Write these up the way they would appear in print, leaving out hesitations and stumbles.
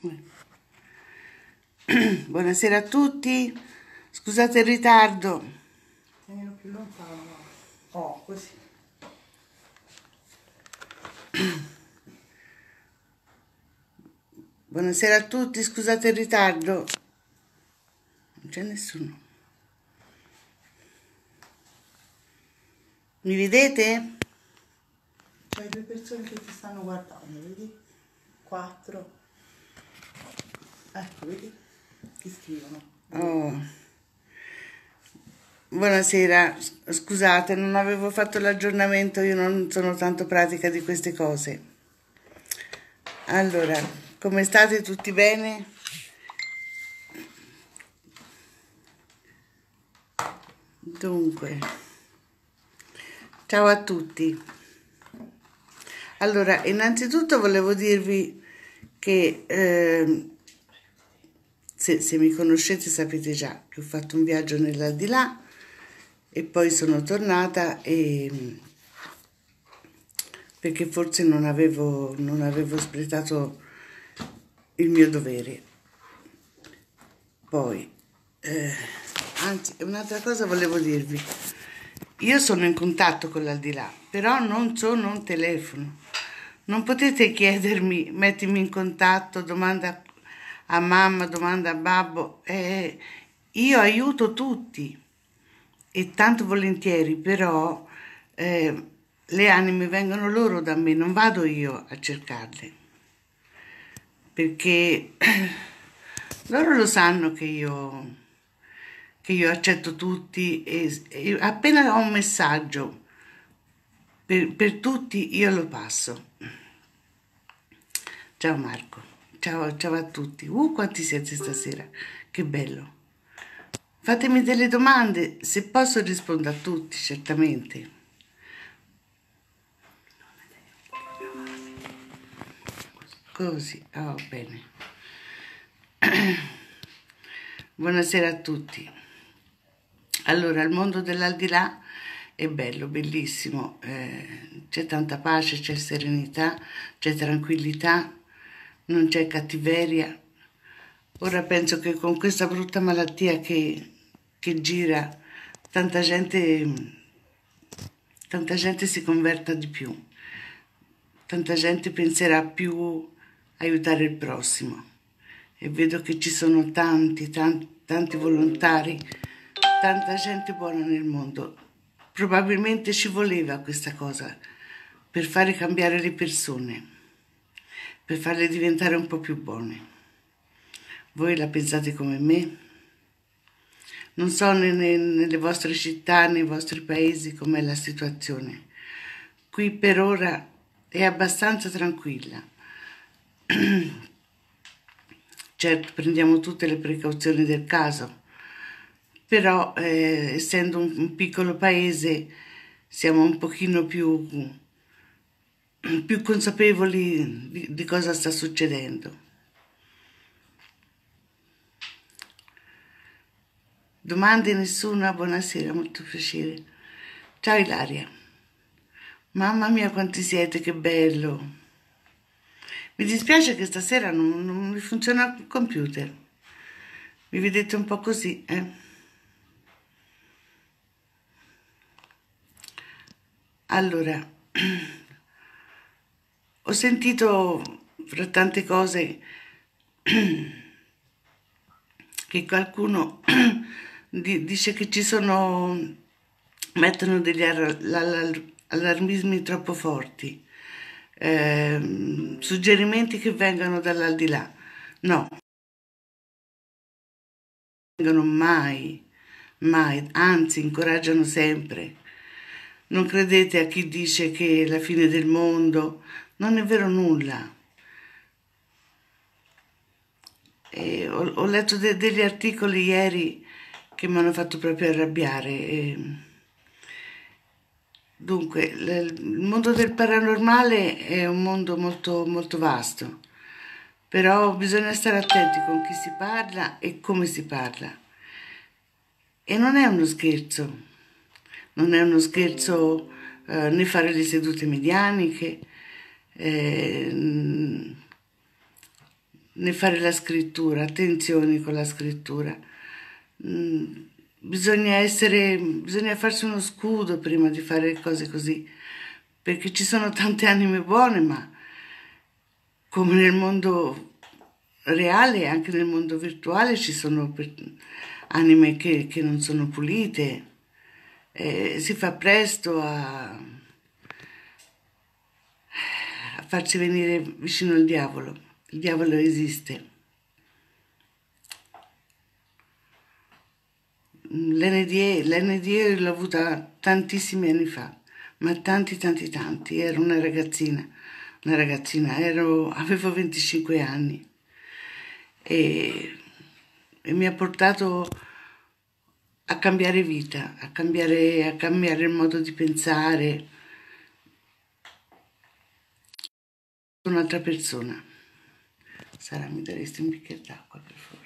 Buonasera a tutti, scusate il ritardo. Tenilo più lontano. Oh, così. Buonasera a tutti, scusate il ritardo. Non c'è nessuno. Mi vedete? C'hai due persone che ti stanno guardando, vedi? 4. Ecco, vedi? Ti scrivono. Oh. Buonasera, scusate, non avevo fatto l'aggiornamento, io non sono tanto pratica di queste cose. Allora, come state? Tutti bene? Dunque, ciao a tutti. Allora, innanzitutto volevo dirvi che se mi conoscete sapete già che ho fatto un viaggio nell'aldilà e poi sono tornata perché forse non avevo espletato il mio dovere. Poi, anzi, un'altra cosa volevo dirvi. Io sono in contatto con l'aldilà, però non sono un telefono. Non potete chiedermi, mettimi in contatto, domanda a mamma, domanda a babbo. Io aiuto tutti e tanto volentieri, però le anime vengono loro da me, non vado io a cercarle. Perché loro lo sanno che io accetto tutti e appena ho un messaggio per tutti io lo passo. Ciao Marco, ciao a tutti. Quanti siete stasera, che bello. Fatemi delle domande, se posso rispondo a tutti, certamente. Così, oh, bene. Buonasera a tutti. Allora, il mondo dell'aldilà è bello, bellissimo, c'è tanta pace, c'è serenità, c'è tranquillità, non c'è cattiveria. Ora penso che con questa brutta malattia che gira, tanta gente si converta di più, tanta gente penserà più a aiutare il prossimo. E vedo che ci sono tanti volontari, tanta gente buona nel mondo. Probabilmente ci voleva questa cosa per fare cambiare le persone, per farle diventare un po' più buone. Voi la pensate come me? Non so nelle vostre città, nei vostri paesi com'è la situazione. Qui per ora è abbastanza tranquilla. Certo, prendiamo tutte le precauzioni del caso, però essendo un piccolo paese siamo un pochino più consapevoli di cosa sta succedendo. Domande nessuna? Buonasera, molto piacere. Ciao Ilaria. Mamma mia quanti siete, che bello. Mi dispiace che stasera non mi funziona il computer. Mi vedete un po' così, Allora, ho sentito fra tante cose che qualcuno dice che mettono degli allarmismi troppo forti, suggerimenti che vengano dall'aldilà. No, non vengono mai, mai, anzi incoraggiano sempre. Non credete a chi dice che è la fine del mondo, non è vero nulla. Ho letto degli articoli ieri che mi hanno fatto proprio arrabbiare. Dunque, il mondo del paranormale è un mondo molto, molto vasto, però bisogna stare attenti con chi si parla e come si parla. E non è uno scherzo, non è uno scherzo né fare le sedute medianiche, nel fare la scrittura, attenzione con la scrittura. Bisogna farsi uno scudo prima di fare cose così, perché ci sono tante anime buone, ma come nel mondo reale, anche nel mondo virtuale ci sono anime che non sono pulite. Si fa presto a farsi venire vicino al diavolo. Il diavolo esiste. L'NDE l'ho avuta tantissimi anni fa, ma tanti. Ero una ragazzina, avevo 25 anni e mi ha portato a cambiare vita, a cambiare il modo di pensare. Un'altra persona. Sara, mi daresti un bicchiere d'acqua, per favore?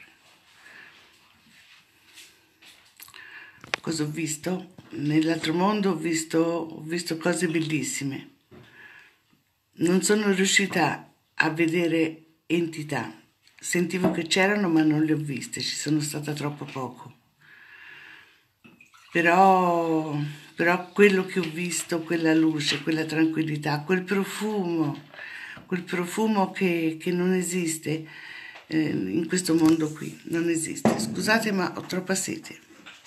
Cosa ho visto? Nell'altro mondo ho visto cose bellissime. Non sono riuscita a vedere entità. Sentivo che c'erano, ma non le ho viste, ci sono stata troppo poco. Però quello che ho visto, quella luce, quella tranquillità, quel profumo che non esiste in questo mondo qui, non esiste. Scusate, ma ho troppa sete.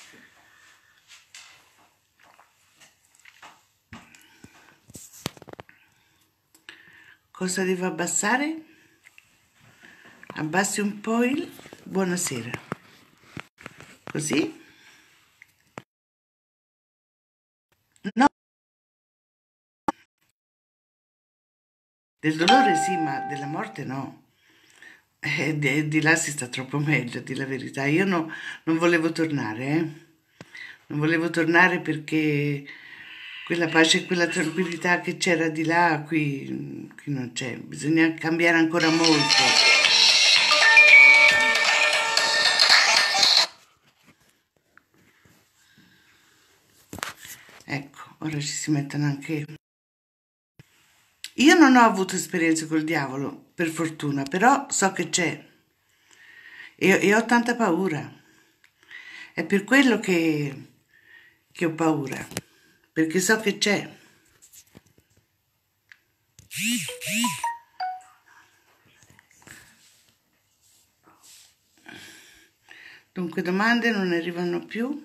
Cosa devo abbassare? Abbassi un po' il buonasera. Così? No. Del dolore sì, ma della morte no. Di là si sta troppo meglio, di la verità. Io non volevo tornare, Non volevo tornare perché quella pace e quella tranquillità che c'era di là, qui non c'è. Bisogna cambiare ancora molto. Ecco, ora ci si mettono anche... Io non ho avuto esperienze col diavolo, per fortuna, però so che c'è e ho tanta paura. È per quello che ho paura, perché so che c'è. Dunque, domande non arrivano più.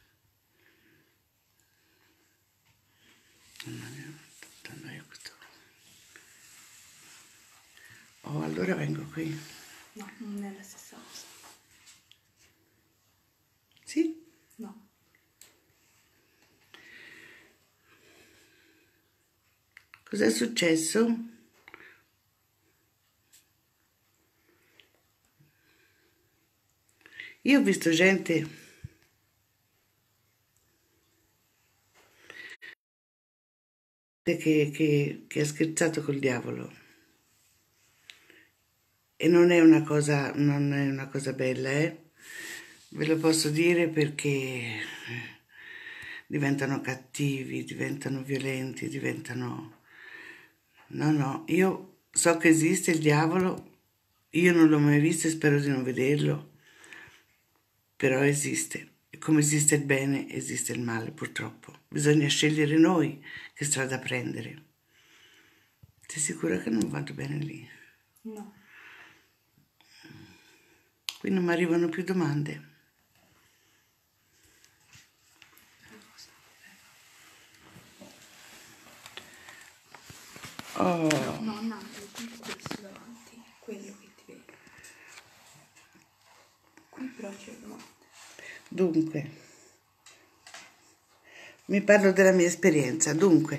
Oh, allora vengo qui. No, non è la stessa cosa. Sì? No. Cos'è successo? Io ho visto gente che ha scherzato col diavolo. E non è una cosa bella, Ve lo posso dire perché diventano cattivi, diventano violenti, diventano... No, io so che esiste il diavolo, io non l'ho mai visto e spero di non vederlo, però esiste. E come esiste il bene, esiste il male, purtroppo. Bisogna scegliere noi che strada prendere. Sei sicura che non vado bene lì? No. Qui non mi arrivano più domande. Oh. No, questo davanti, quello che ti vedo. Qui però c'è il domande. Dunque, mi parlo della mia esperienza. Dunque,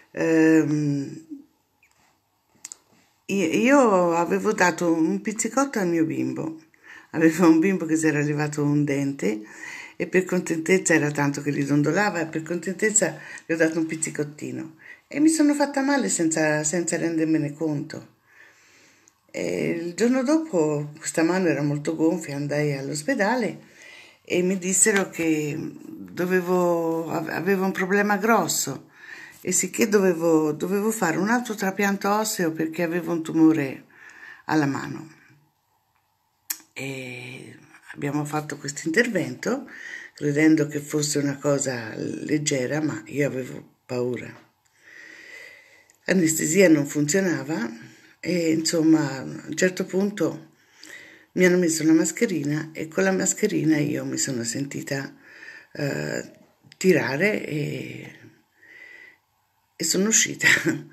io avevo dato un pizzicotto al mio bimbo. Avevo un bimbo che si era levato un dente e per contentezza, era tanto che gli dondolava, e per contentezza gli ho dato un pizzicottino. E mi sono fatta male senza rendermene conto. E il giorno dopo questa mano era molto gonfia, andai all'ospedale e mi dissero che avevo un problema grosso e sicché dovevo fare un altro trapianto osseo perché avevo un tumore alla mano. e abbiamo fatto questo intervento credendo che fosse una cosa leggera, ma io avevo paura. L'anestesia non funzionava e insomma a un certo punto mi hanno messo una mascherina e con la mascherina io mi sono sentita tirare e sono uscita.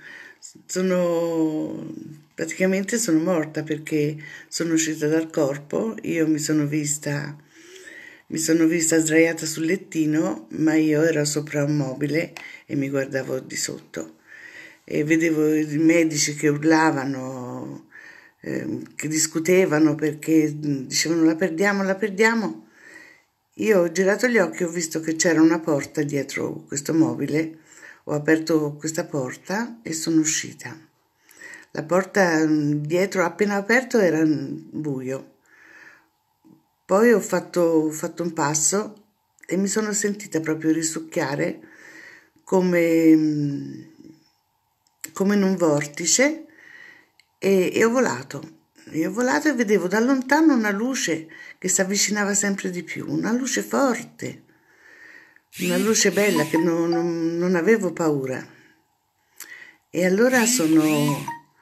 Praticamente sono morta perché sono uscita dal corpo, io mi sono vista sdraiata sul lettino, ma io ero sopra un mobile e mi guardavo di sotto e vedevo i medici che urlavano, che discutevano perché dicevano la perdiamo, la perdiamo. Io ho girato gli occhi e ho visto che c'era una porta dietro questo mobile, ho aperto questa porta e sono uscita. La porta dietro, appena aperto, era buio. Poi ho fatto un passo e mi sono sentita proprio risucchiare come in un vortice e ho volato. E ho volato e vedevo da lontano una luce che si avvicinava sempre di più, una luce forte, una luce bella che non avevo paura. E allora sono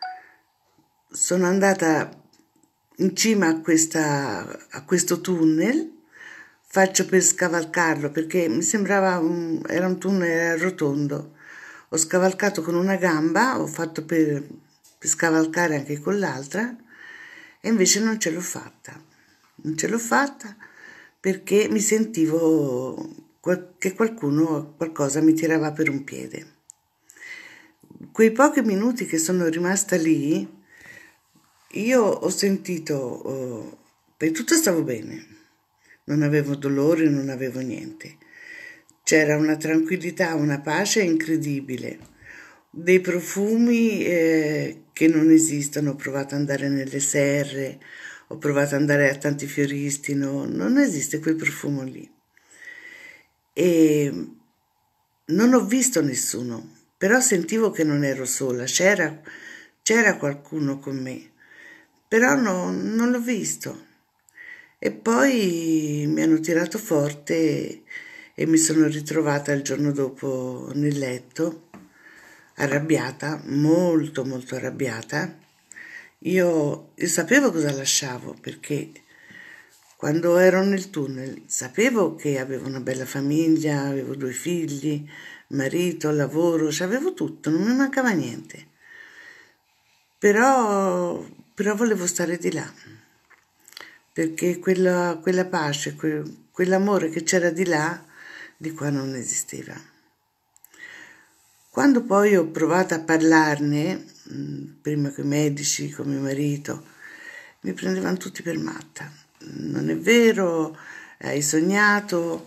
andata in cima a questo tunnel, faccio per scavalcarlo perché mi sembrava era un tunnel rotondo. Ho scavalcato con una gamba, ho fatto per scavalcare anche con l'altra e invece non ce l'ho fatta. Non ce l'ho fatta perché mi sentivo che qualcosa mi tirava per un piede. Quei pochi minuti che sono rimasta lì, io ho sentito, per tutto stavo bene, non avevo dolori, non avevo niente. C'era una tranquillità, una pace incredibile, dei profumi che non esistono. Ho provato ad andare nelle serre, ho provato ad andare a tanti fioristi, non esiste quel profumo lì. E non ho visto nessuno, però sentivo che non ero sola, c'era qualcuno con me, però non l'ho visto. E poi mi hanno tirato forte e mi sono ritrovata il giorno dopo nel letto, arrabbiata, molto molto arrabbiata. Io sapevo cosa lasciavo perché quando ero nel tunnel sapevo che avevo una bella famiglia, avevo 2 figli, marito, lavoro, avevo tutto, non mi mancava niente. Però volevo stare di là, perché quella pace, quell'amore che c'era di là, di qua non esisteva. Quando poi ho provato a parlarne, prima con i medici, con mio marito, mi prendevano tutti per matta. Non è vero, hai sognato,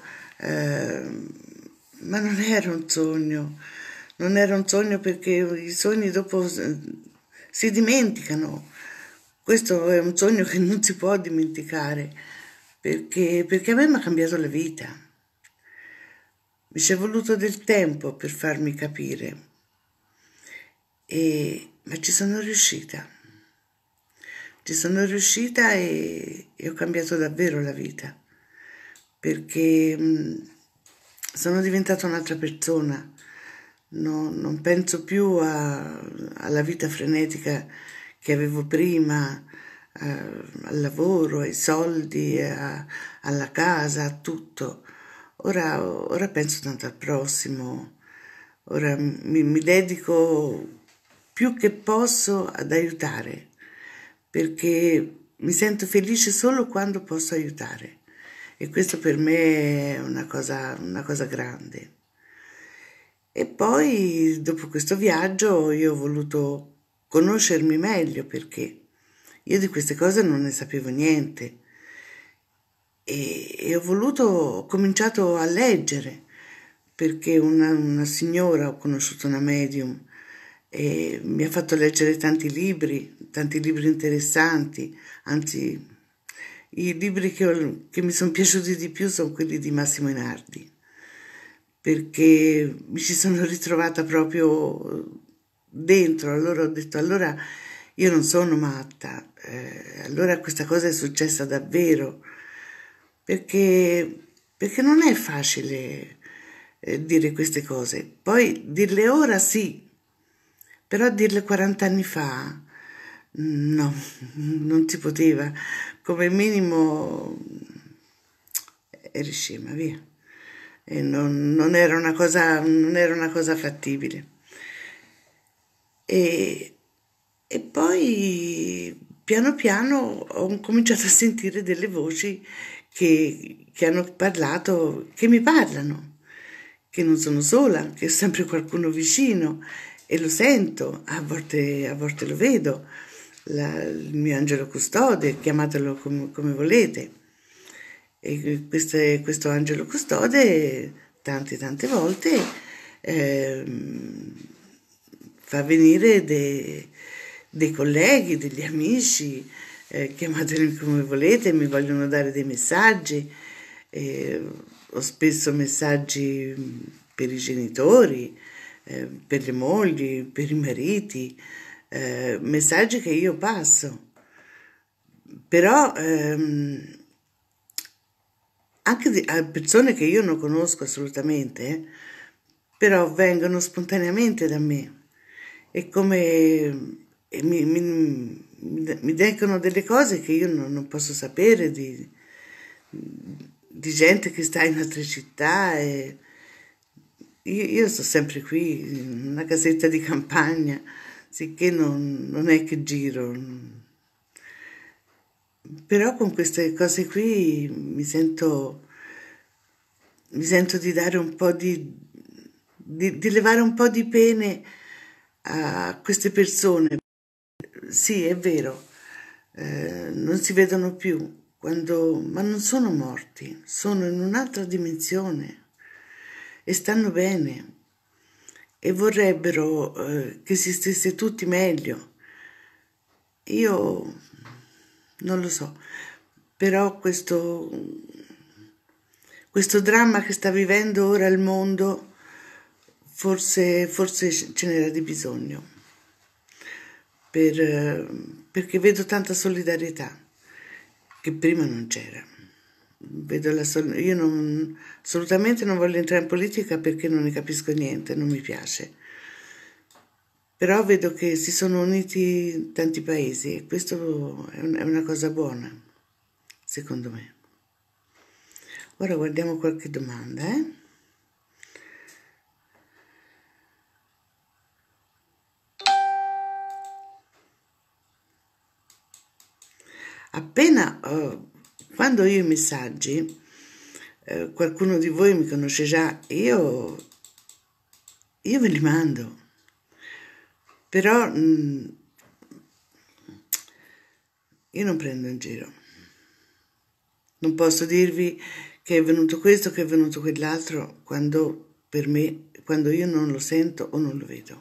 ma non era un sogno. Non era un sogno perché i sogni dopo si dimenticano. Questo è un sogno che non si può dimenticare perché a me mi ha cambiato la vita. Mi ci è voluto del tempo per farmi capire, ma ci sono riuscita. Ci sono riuscita e ho cambiato davvero la vita, perché sono diventata un'altra persona. Non penso più alla vita frenetica che avevo prima, al lavoro, ai soldi, alla casa, a tutto. Ora penso tanto al prossimo, ora mi dedico più che posso ad aiutare, perché mi sento felice solo quando posso aiutare e questo per me è una cosa grande. E poi dopo questo viaggio io ho voluto conoscermi meglio perché io di queste cose non ne sapevo niente e ho cominciato a leggere perché una signora, ho conosciuto una medium e mi ha fatto leggere tanti libri interessanti, anzi i libri che mi sono piaciuti di più sono quelli di Massimo Inardi, perché mi ci sono ritrovata proprio dentro. Allora ho detto, allora io non sono matta, allora questa cosa è successa davvero, perché non è facile dire queste cose. Poi dirle ora sì, però dirle 40 anni fa no, non si poteva. Come minimo eri scema, via. E non era una cosa fattibile. E, e poi piano piano ho cominciato a sentire delle voci che hanno parlato, che mi parlano, che non sono sola, che c'è sempre qualcuno vicino e lo sento, a volte lo vedo, il mio angelo custode, chiamatelo come volete. E questo angelo custode tante volte ehm, fa venire dei colleghi, degli amici, chiamateli come volete, mi vogliono dare dei messaggi. Ho spesso messaggi per i genitori, per le mogli, per i mariti, messaggi che io passo. Però anche a persone che io non conosco assolutamente, però vengono spontaneamente da me. È come mi dicono delle cose che io non posso sapere di gente che sta in altre città. E io sto sempre qui, in una casetta di campagna, sicché non è che giro. Però con queste cose qui mi sento di dare un po' di levare un po' di pene a queste persone. Sì, è vero, non si vedono più, ma non sono morti, sono in un'altra dimensione e stanno bene e vorrebbero che si stesse tutti meglio. Io non lo so, però questo dramma che sta vivendo ora il mondo, forse ce n'era di bisogno, perché vedo tanta solidarietà che prima non c'era. Io assolutamente non voglio entrare in politica perché non ne capisco niente, non mi piace. Però vedo che si sono uniti tanti paesi e questo è una cosa buona, secondo me. Ora guardiamo qualche domanda, Appena, quando io i messaggi, qualcuno di voi mi conosce già, io ve li mando. Però io non prendo in giro. Non posso dirvi che è venuto questo, che è venuto quell'altro, quando io non lo sento o non lo vedo.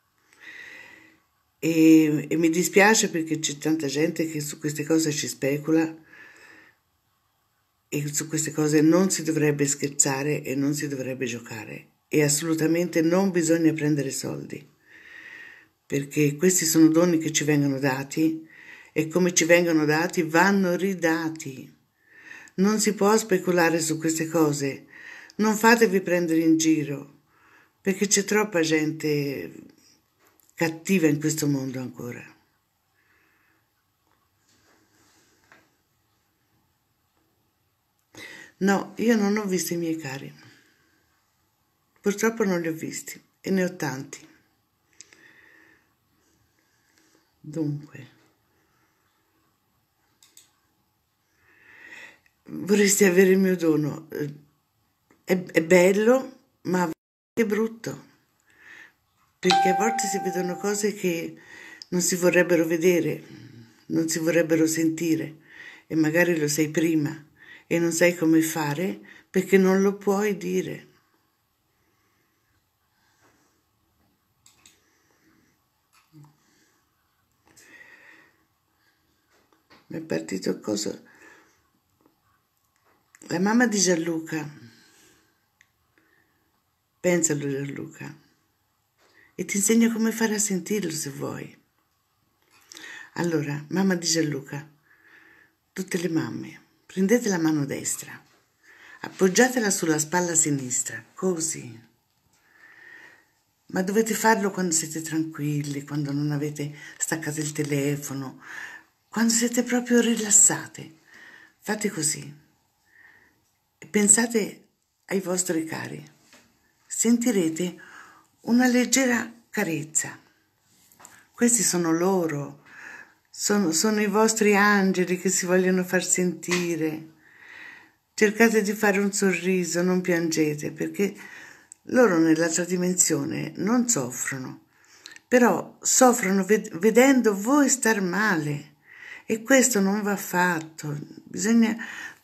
E mi dispiace perché c'è tanta gente che su queste cose ci specula e su queste cose non si dovrebbe scherzare e non si dovrebbe giocare e assolutamente non bisogna prendere soldi, perché questi sono doni che ci vengono dati e come ci vengono dati vanno ridati. Non si può speculare su queste cose, non fatevi prendere in giro, perché c'è troppa gente cattiva in questo mondo ancora. No, io non ho visto i miei cari. Purtroppo non li ho visti e ne ho tanti. Dunque, vorresti avere il mio dono. È bello, ma a volte è brutto, perché a volte si vedono cose che non si vorrebbero vedere, non si vorrebbero sentire, e magari lo sai prima e non sai come fare perché non lo puoi dire. Mi è partito cosa? La mamma di Gianluca, pensalo Gianluca, e ti insegno come fare a sentirlo se vuoi. Allora, mamma di Gianluca, tutte le mamme, prendete la mano destra, appoggiatela sulla spalla sinistra, così. Ma dovete farlo quando siete tranquilli, quando non avete staccato il telefono, quando siete proprio rilassate. Fate così e pensate ai vostri cari. Sentirete una leggera carezza. Questi sono loro, sono i vostri angeli che si vogliono far sentire. Cercate di fare un sorriso, non piangete, perché loro nell'altra dimensione non soffrono, però soffrono vedendo voi star male e questo non va fatto. Bisogna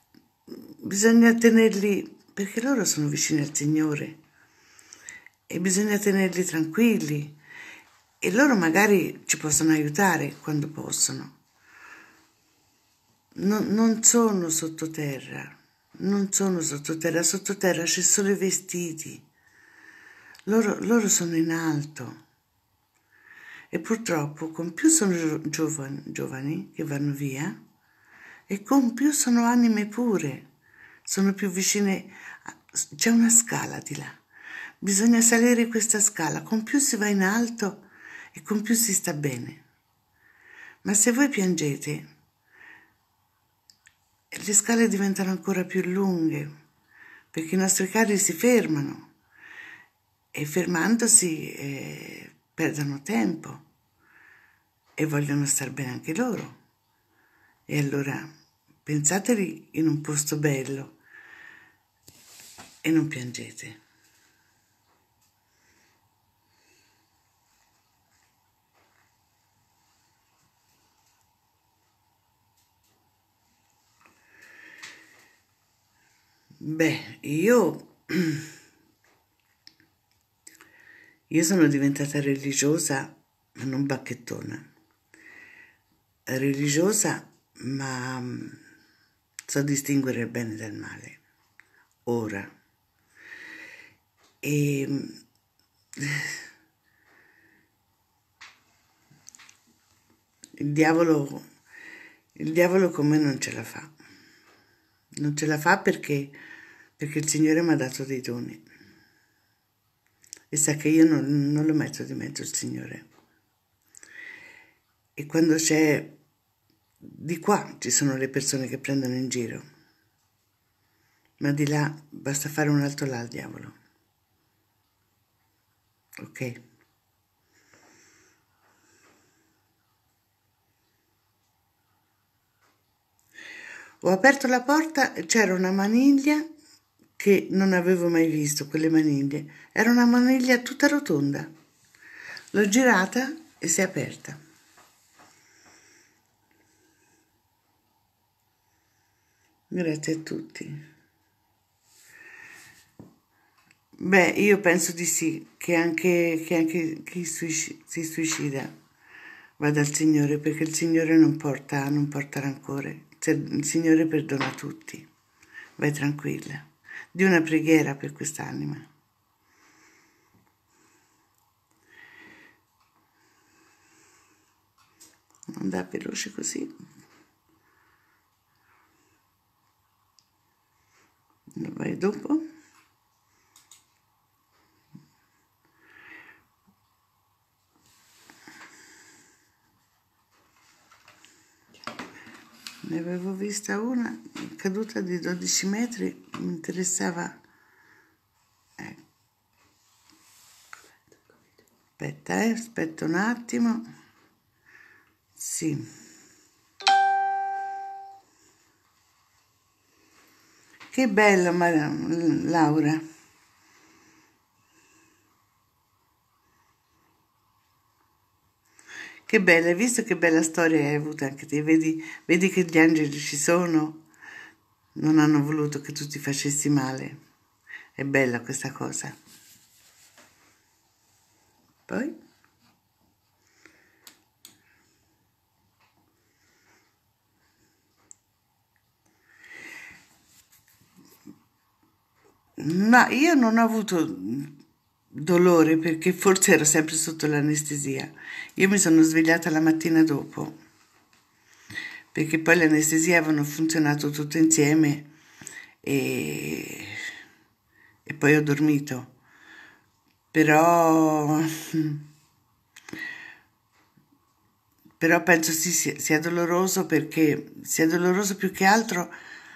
tenerli, perché loro sono vicini al Signore e bisogna tenerli tranquilli e loro magari ci possono aiutare quando possono. Non sono sottoterra. Non sono sottoterra c'è solo i vestiti. Loro sono in alto. E purtroppo con più sono giovani che vanno via e con più sono anime pure. Sono più vicine. C'è una scala di là. Bisogna salire questa scala. Con più si va in alto e con più si sta bene. Ma se voi piangete, le scale diventano ancora più lunghe, perché i nostri cari si fermano e fermandosi perdono tempo e vogliono star bene anche loro. E allora pensateli in un posto bello e non piangete. Beh, io sono diventata religiosa, ma non bacchettona. Religiosa, ma so distinguere il bene dal male. Ora. E il diavolo con me non ce la fa. Non ce la fa perché il Signore mi ha dato dei doni. E sa che io non lo metto di mezzo il Signore. E quando c'è di qua ci sono le persone che prendono in giro, ma di là basta fare un alto là al diavolo. Ok? Ho aperto la porta e c'era una maniglia che non avevo mai visto, quelle maniglie. Era una maniglia tutta rotonda. L'ho girata e si è aperta. Grazie a tutti. Beh, io penso di sì, che anche chi si suicida va dal Signore, perché il Signore non porta rancore. Il Signore perdona tutti. Vai tranquilla. Di una preghiera per quest'anima. Non andare veloce così. Lo vai dopo. Ne avevo vista una caduta di 12 metri, mi interessava. Aspetta un attimo. Sì. Che bello, Laura. Che bella, hai visto che bella storia hai avuto anche te? Vedi che gli angeli ci sono? Non hanno voluto che tu ti facessi male. È bella questa cosa. Poi? Ma io non ho avuto dolore perché forse ero sempre sotto l'anestesia. Io mi sono svegliata la mattina dopo perché poi le anestesie avevano funzionato tutte insieme e, e poi ho dormito. Però, però penso sia doloroso, perché sia doloroso più che altro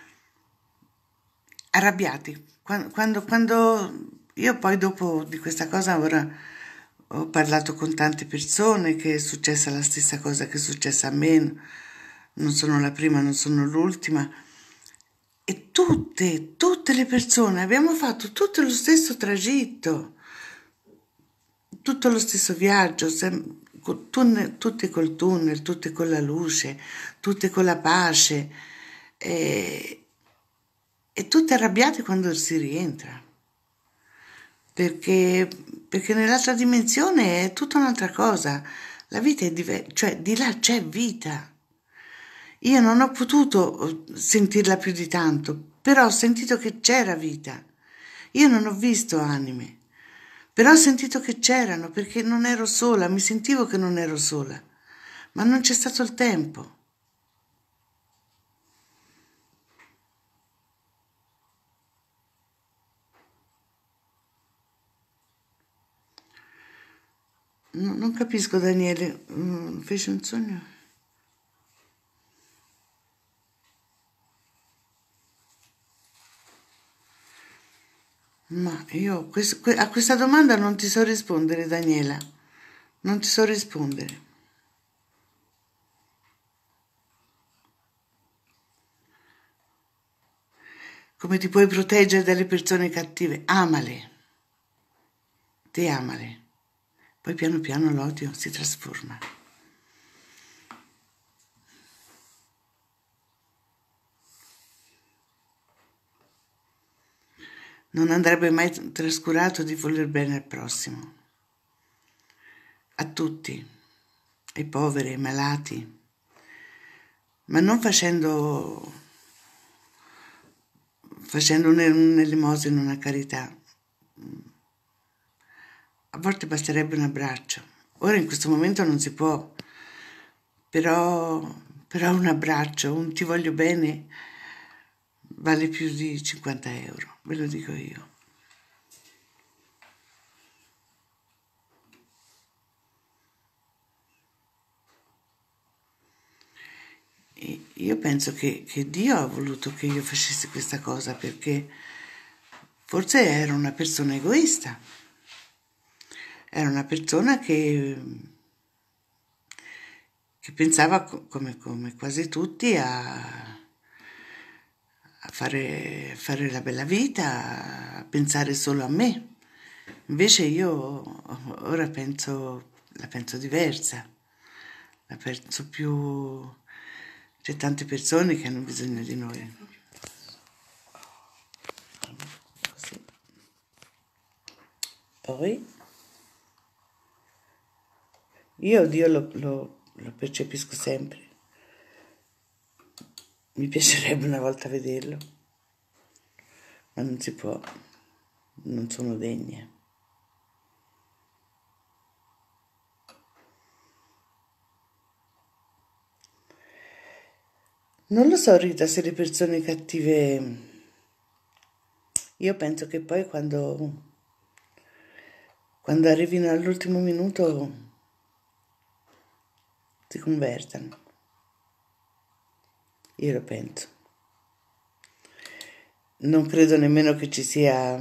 arrabbiati. Quando io poi dopo di questa cosa ora ho parlato con tante persone che è successa la stessa cosa che è successa a me, non sono la prima, non sono l'ultima, e tutte le persone abbiamo fatto tutto lo stesso tragitto, tutto lo stesso viaggio, tutte col tunnel, tutte con la luce, tutte con la pace, e, e tutte arrabbiate quando si rientra, perché, perché nell'altra dimensione è tutta un'altra cosa, la vita è diversa, cioè di là c'è vita. Io non ho potuto sentirla più di tanto, però ho sentito che c'era vita. Io non ho visto anime, però ho sentito che c'erano, perché non ero sola, mi sentivo che non ero sola, ma non c'è stato il tempo. Non capisco, Daniele, fece un sogno? Ma io a questa domanda non ti so rispondere, Daniela, non ti so rispondere. Come ti puoi proteggere dalle persone cattive? Amale, te amale. Poi piano piano l'odio si trasforma. Non andrebbe mai trascurato di voler bene al prossimo, a tutti, ai poveri, ai malati, ma non facendo un'elemosina, una carità. A volte basterebbe un abbraccio. Ora in questo momento non si può, però un abbraccio, un ti voglio bene, vale più di 50 euro, ve lo dico io. E io penso che Dio ha voluto che io facessi questa cosa, perché forse era una persona egoista, era una persona che pensava, come quasi tutti, a fare la bella vita, a pensare solo a me. Invece io ora la penso diversa, la penso più... C'è tante persone che hanno bisogno di noi. Così. Poi io Dio lo percepisco sempre. Mi piacerebbe una volta vederlo, ma non si può, non sono degne. Non lo so, Rita, se le persone cattive... Io penso che poi quando arrivino all'ultimo minuto si convertano. Io lo penso. Non credo nemmeno che ci sia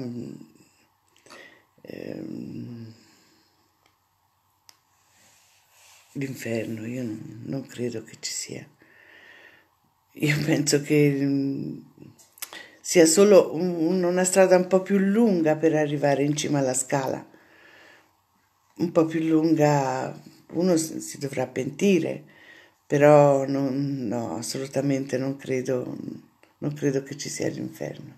l'inferno, io non credo che ci sia. Io penso che sia solo una strada un po' più lunga per arrivare in cima alla scala, un po' più lunga, uno si dovrà pentire, però no, assolutamente non credo che ci sia l'inferno.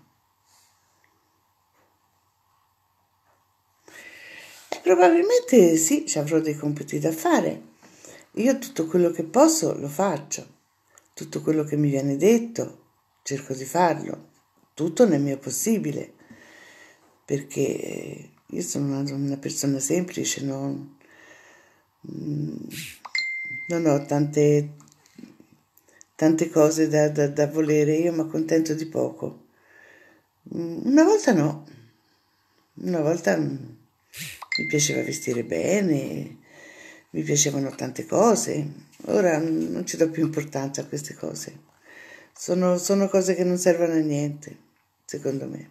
E probabilmente sì, ci avrò dei compiti da fare. Io tutto quello che posso lo faccio, tutto quello che mi viene detto cerco di farlo, tutto nel mio possibile, perché io sono una persona semplice, non ho tante tante cose da volere, io mi accontento di poco. Una volta no, una volta mi piaceva vestire bene, mi piacevano tante cose, ora non ci do più importanza a queste cose. Sono cose che non servono a niente, secondo me.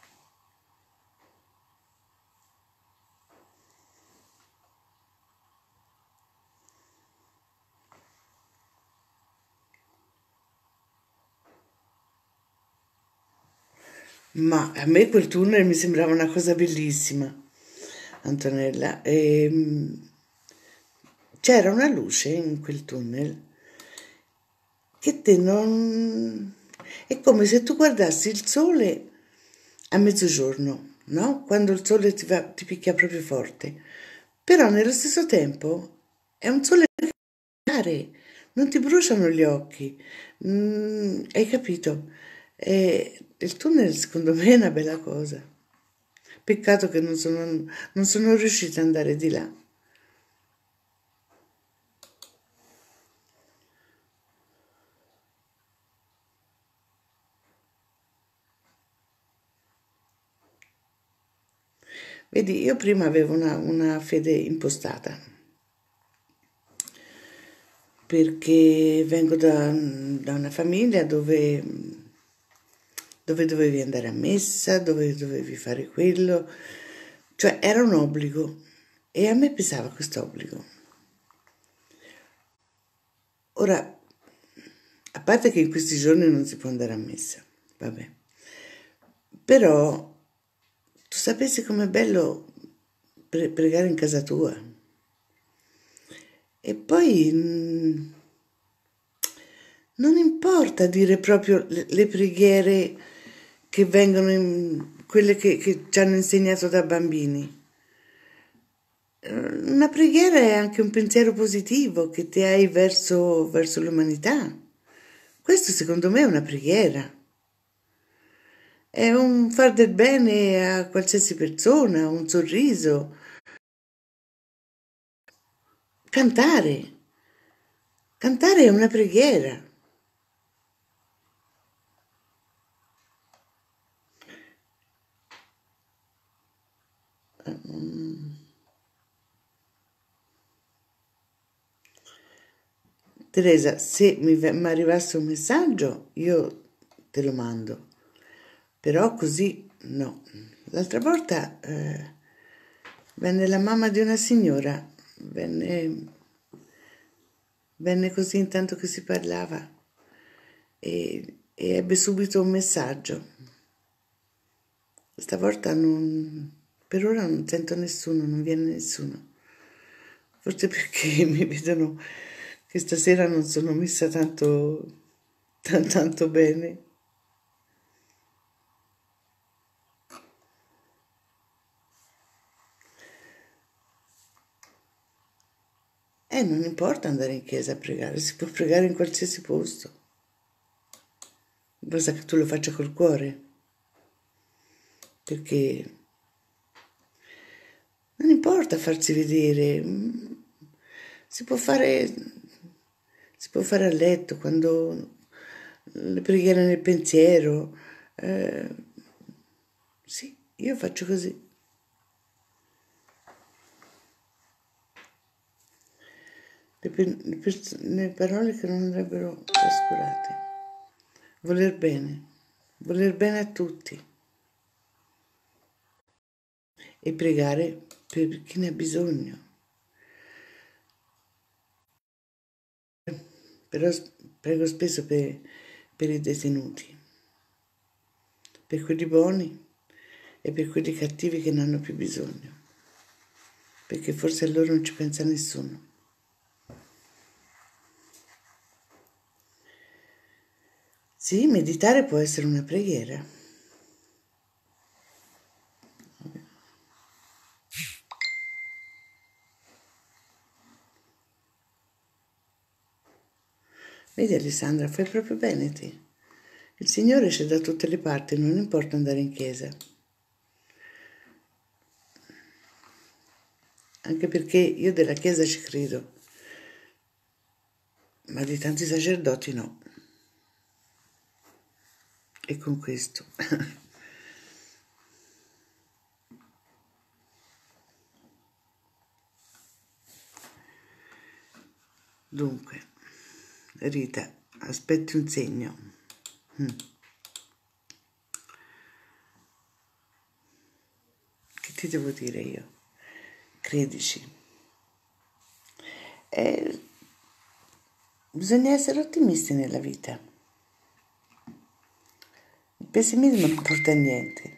Ma a me quel tunnel mi sembrava una cosa bellissima, Antonella. C'era una luce in quel tunnel che te non... È come se tu guardassi il sole a mezzogiorno, no? Quando il sole ti picchia proprio forte. Però nello stesso tempo è un sole che non ti bruciano gli occhi. Hai capito? Il tunnel secondo me è una bella cosa. Peccato che non sono riuscita ad andare di là. Vedi, io prima avevo una fede impostata, perché vengo da una famiglia dove dovevi andare a messa, dove dovevi fare quello, cioè era un obbligo e a me pesava questo obbligo. Ora, a parte che in questi giorni non si può andare a messa, vabbè, però tu sapessi com'è bello pregare in casa tua. E poi non importa dire proprio le preghiere che vengono quelle che ci hanno insegnato da bambini. Una preghiera è anche un pensiero positivo che ti hai verso l'umanità. Questo secondo me è una preghiera. È un far del bene a qualsiasi persona, un sorriso. Cantare. Cantare è una preghiera. Teresa, se mi arrivasse un messaggio, io te lo mando, però così no. L'altra volta venne la mamma di una signora, venne così intanto che si parlava e ebbe subito un messaggio. Stavolta per ora non sento nessuno, non viene nessuno. Forse perché mi vedono che stasera non sono messa tanto bene. Non importa andare in chiesa a pregare, si può pregare in qualsiasi posto. Basta che tu lo faccia col cuore. Perché non importa farsi vedere, si può fare a letto, quando le preghiere nel pensiero. Sì, io faccio così. Le parole che non andrebbero trascurate. Voler bene a tutti e pregare per chi ne ha bisogno. Però prego spesso per i detenuti, per quelli buoni e per quelli cattivi che non hanno più bisogno, perché forse a loro non ci pensa nessuno. Sì, meditare può essere una preghiera. Vedi Alessandra, fai proprio bene te. Il Signore c'è da tutte le parti, non importa andare in chiesa. Anche perché io della chiesa ci credo, ma di tanti sacerdoti no. e con questo. Dunque, Rita, aspetti un segno. Che ti devo dire io? Credici. Bisogna essere ottimisti nella vita. Il pessimismo non porta a niente.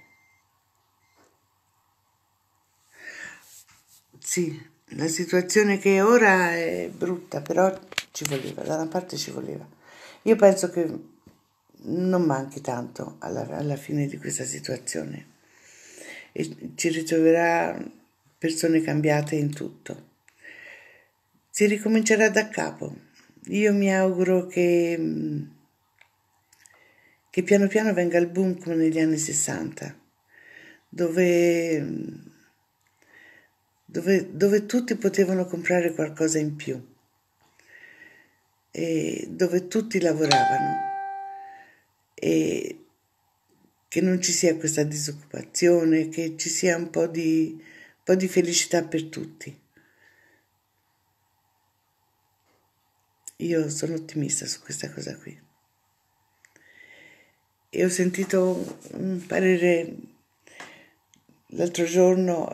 Sì, la situazione che è ora è brutta, però ci voleva, da una parte ci voleva. Io penso che non manchi tanto alla fine di questa situazione e ci ritroverà persone cambiate in tutto. Si ricomincerà da capo. Io mi auguro che piano piano venga il boom come negli anni 60, dove tutti potevano comprare qualcosa in più e dove tutti lavoravano e che non ci sia questa disoccupazione, che ci sia un po' di felicità per tutti. Io sono ottimista su questa cosa qui. E ho sentito un parere l'altro giorno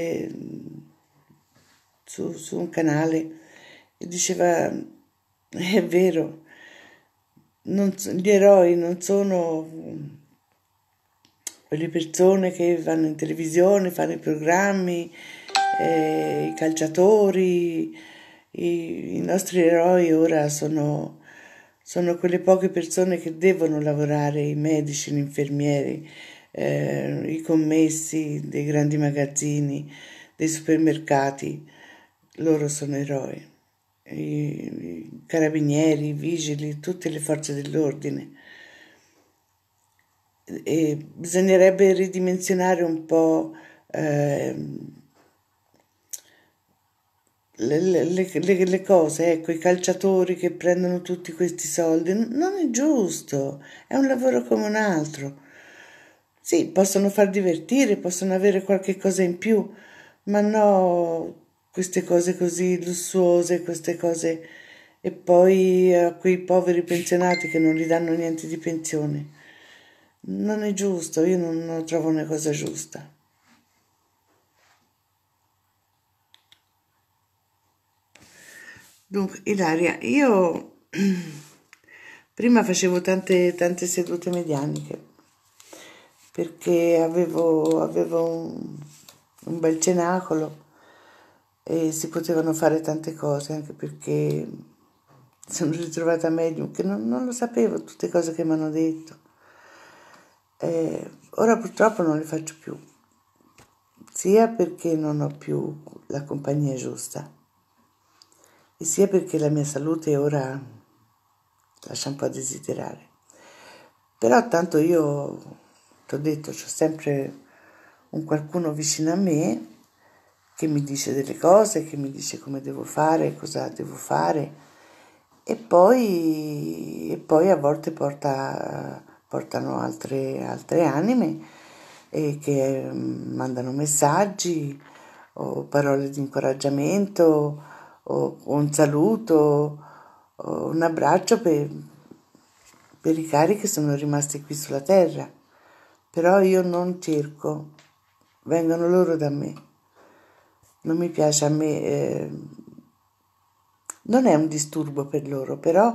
su un canale e diceva, è vero, gli eroi non sono quelle persone che vanno in televisione, fanno i programmi, i calciatori, i nostri eroi ora sono quelle poche persone che devono lavorare, i medici, gli infermieri, i commessi dei grandi magazzini, dei supermercati, loro sono eroi. I carabinieri, i vigili, tutte le forze dell'ordine. E bisognerebbe ridimensionare un po' le cose, ecco, i calciatori che prendono tutti questi soldi, non è giusto, è un lavoro come un altro. Sì, possono far divertire, possono avere qualche cosa in più, ma no queste cose così lussuose, queste cose e poi a quei poveri pensionati che non gli danno niente di pensione. Non è giusto, io non trovo una cosa giusta. Dunque, Ilaria, io prima facevo tante sedute medianiche perché avevo un bel cenacolo e si potevano fare tante cose, anche perché sono ritrovata medium, che non lo sapevo, tutte cose che mi hanno detto. Ora purtroppo non le faccio più, sia perché non ho più la compagnia giusta, e sia perché la mia salute ora lascia un po' a desiderare. Però tanto io, ti ho detto, c'ho sempre un qualcuno vicino a me che mi dice delle cose, che mi dice come devo fare, cosa devo fare, e poi a volte portano altre anime che mandano messaggi o parole di incoraggiamento o un saluto o un abbraccio per i cari che sono rimasti qui sulla terra. Però io non cerco, vengono loro da me. Non mi piace a me, non è un disturbo per loro, però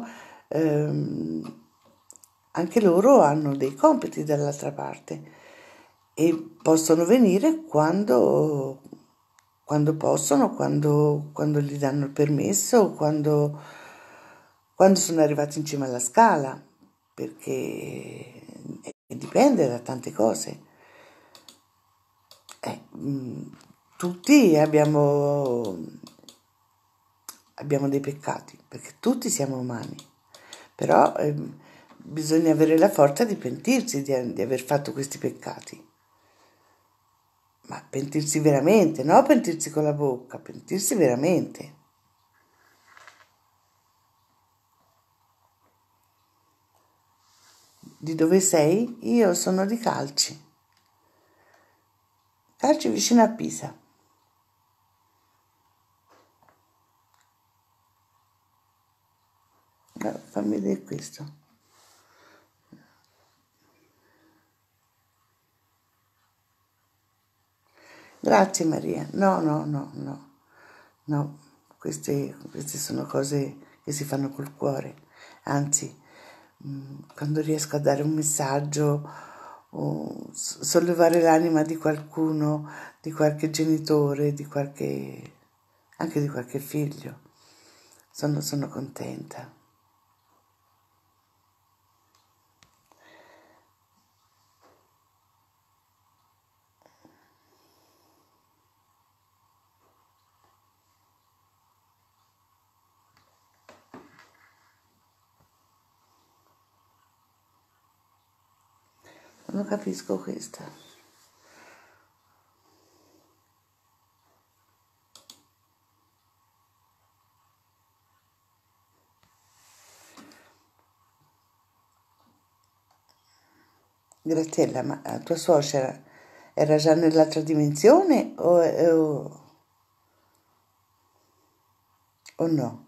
anche loro hanno dei compiti dall'altra parte e possono venire quando possono, quando gli danno il permesso, quando sono arrivati in cima alla scala, perché dipende da tante cose. Tutti abbiamo dei peccati, perché tutti siamo umani, però bisogna avere la forza di pentirsi di aver fatto questi peccati. Ma pentirsi veramente, no pentirsi con la bocca, pentirsi veramente. Di dove sei? Io sono di Calci. Calci vicino a Pisa. Fammi vedere questo. Grazie Maria. No, no, no, no. No, queste sono cose che si fanno col cuore. Anzi, quando riesco a dare un messaggio o sollevare l'anima di qualcuno, di qualche genitore, anche di qualche figlio, sono contenta. Non capisco questa. Graziella, ma tua suocera era già nell'altra dimensione o no?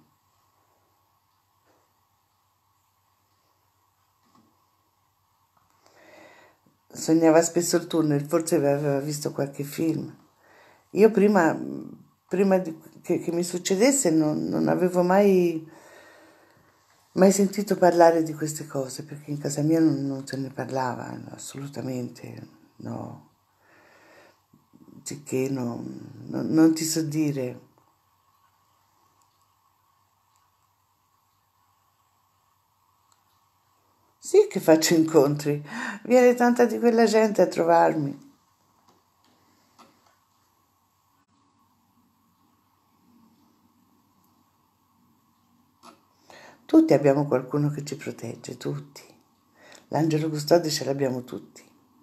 Sognava spesso il tunnel, forse aveva visto qualche film. Io prima che mi succedesse non avevo mai sentito parlare di queste cose, perché in casa mia non se ne parlava, no, assolutamente, no. Sicché non ti so dire. Sì che faccio incontri, viene tanta di quella gente a trovarmi. Tutti abbiamo qualcuno che ci protegge, tutti. L'angelo custode ce l'abbiamo tutti.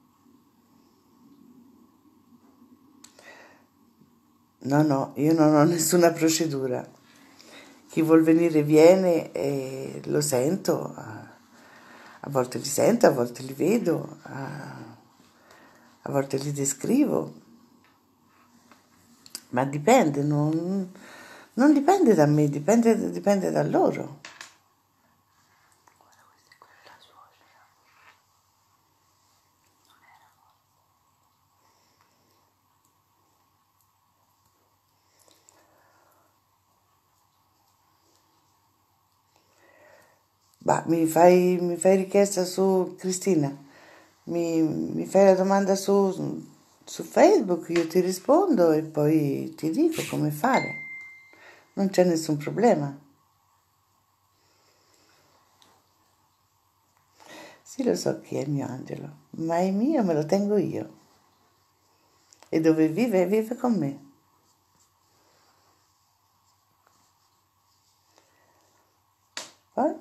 No, no, io non ho nessuna procedura. Chi vuol venire viene e lo sento, a volte li sento, a volte li vedo, a volte li descrivo, ma dipende, non dipende da me, dipende da loro. Bah, mi fai richiesta su Cristina, mi fai la domanda su Facebook, io ti rispondo e poi ti dico come fare. Non c'è nessun problema. Sì, lo so chi è il mio angelo, ma è mio, me lo tengo io. E dove vive, vive con me. Poi?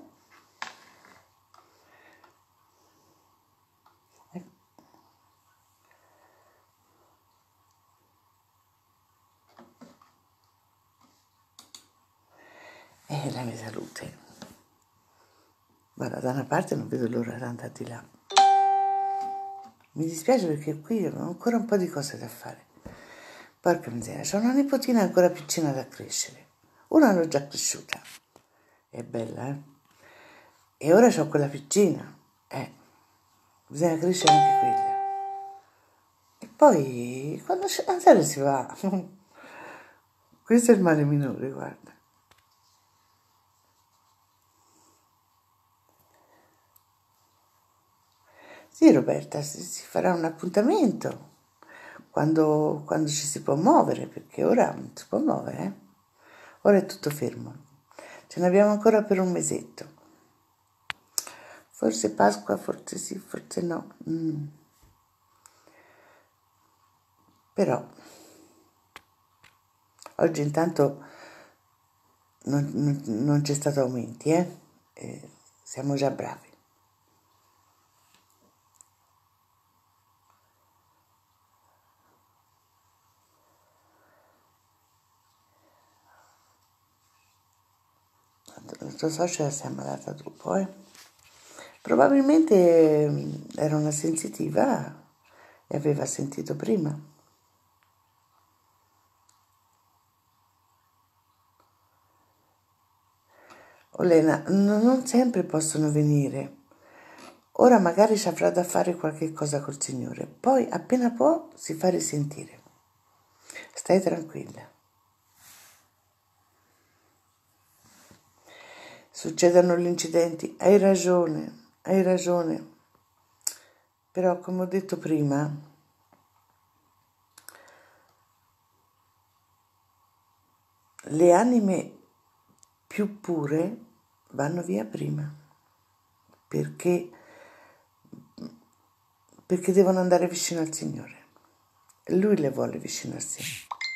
La mia salute. Guarda, da una parte non vedo l'ora di andare di là. Mi dispiace perché qui ho ancora un po' di cose da fare. Porca miseria, c'ho una nipotina ancora piccina da crescere. Una l'ho già cresciuta. È bella, eh? E ora c'ho quella piccina. Bisogna crescere anche quella. E poi, quando c'è da andare si va. Questo è il male minore, guarda. Sì, Roberta, si farà un appuntamento quando ci si può muovere, perché ora non si può muovere, eh? Ora è tutto fermo. Ce ne abbiamo ancora per un mesetto. Forse Pasqua, forse sì, forse no. Però oggi intanto non c'è stato aumenti, siamo già bravi. La tua suocera si è ammalata dopo, Probabilmente era una sensitiva e aveva sentito prima. Olena, non sempre possono venire. Ora magari ci avrà da fare qualche cosa col Signore, poi appena può si fa risentire. Stai tranquilla. Succedono gli incidenti, hai ragione. Però, come ho detto prima, le anime più pure vanno via prima, perché devono andare vicino al Signore. Lui le vuole vicino a sé.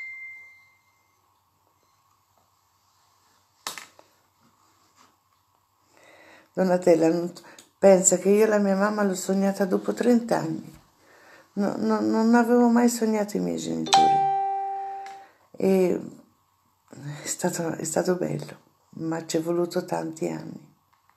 Donatella, pensa che io e la mia mamma l'ho sognata dopo 30 anni. Non avevo mai sognato i miei genitori. E è stato bello, ma ci è voluto tanti anni.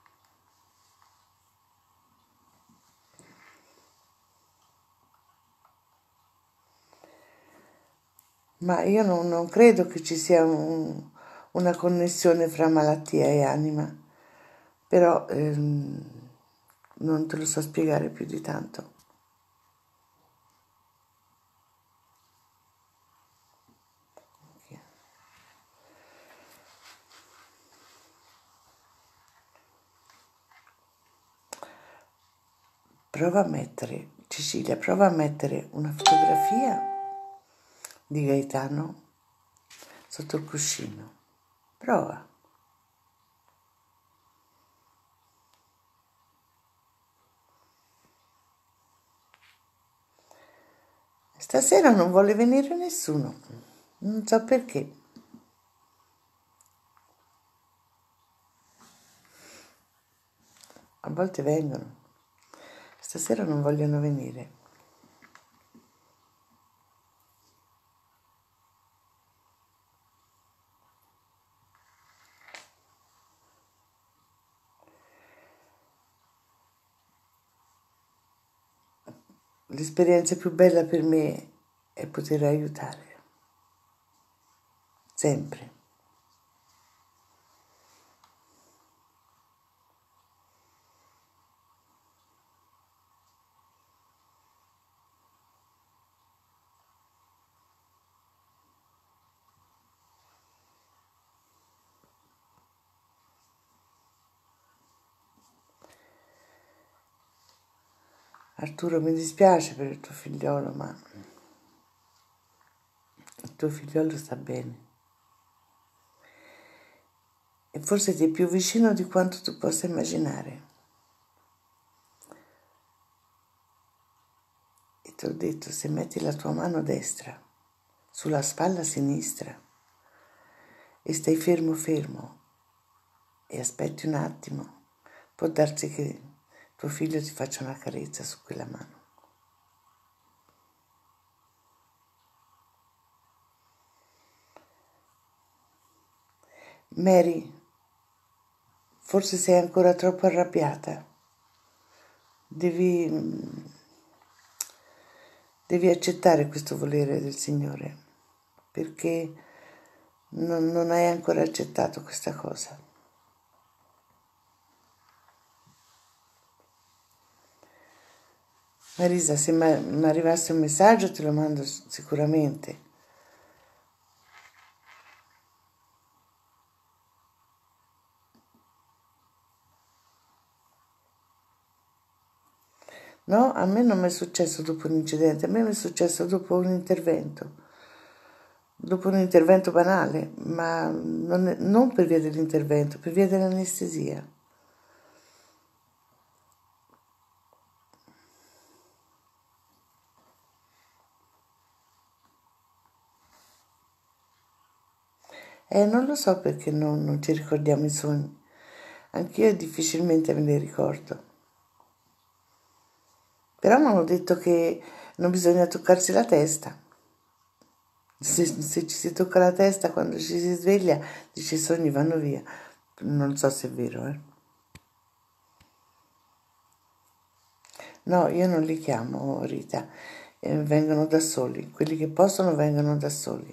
Ma io non credo che ci sia una connessione fra malattia e anima, però non te lo so spiegare più di tanto. Cecilia, prova a mettere una fotografia di Gaetano sotto il cuscino. Prova. Stasera non vuole venire nessuno. Non so perché. A volte vengono. Stasera non vogliono venire. L'esperienza più bella per me è poter aiutare. Sempre. Arturo, mi dispiace per il tuo figliolo, ma il tuo figliolo sta bene. E forse ti è più vicino di quanto tu possa immaginare. E ti ho detto, se metti la tua mano destra sulla spalla sinistra e stai fermo e aspetti un attimo, può darsi che tuo figlio ti faccia una carezza su quella mano. Mary, forse sei ancora troppo arrabbiata. Devi accettare questo volere del Signore, perché non hai ancora accettato questa cosa. Marisa, se mi arrivasse un messaggio te lo mando sicuramente. No, a me non mi è successo dopo un incidente, a me mi è successo dopo un intervento banale, ma non per via dell'intervento, per via dell'anestesia. Non lo so perché non ci ricordiamo i sogni. Anch'io difficilmente me li ricordo. Però mi hanno detto che non bisogna toccarsi la testa. Se ci si tocca la testa quando ci si sveglia, dice i sogni vanno via. Non so se è vero, No, io non li chiamo Rita, vengono da soli, quelli che possono vengono da soli.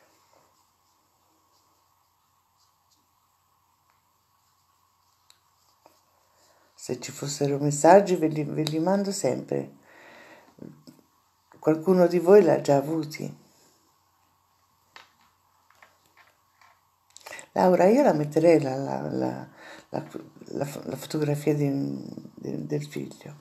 Se ci fossero messaggi ve li mando sempre. Qualcuno di voi l'ha già avuti. Laura, io la metterei la fotografia del figlio.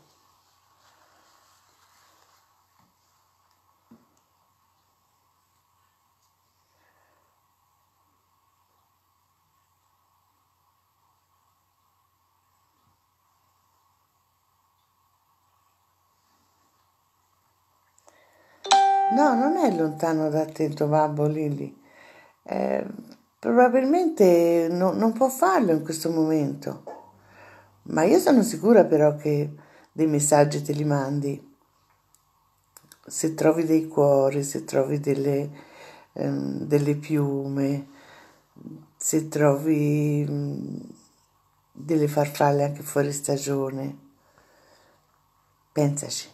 No, non è lontano da te il tuo babbo, Lily. Eh, probabilmente non può farlo in questo momento. Ma io sono sicura però che dei messaggi te li mandi. Se trovi dei cuori, se trovi delle piume, se trovi delle farfalle anche fuori stagione, pensaci.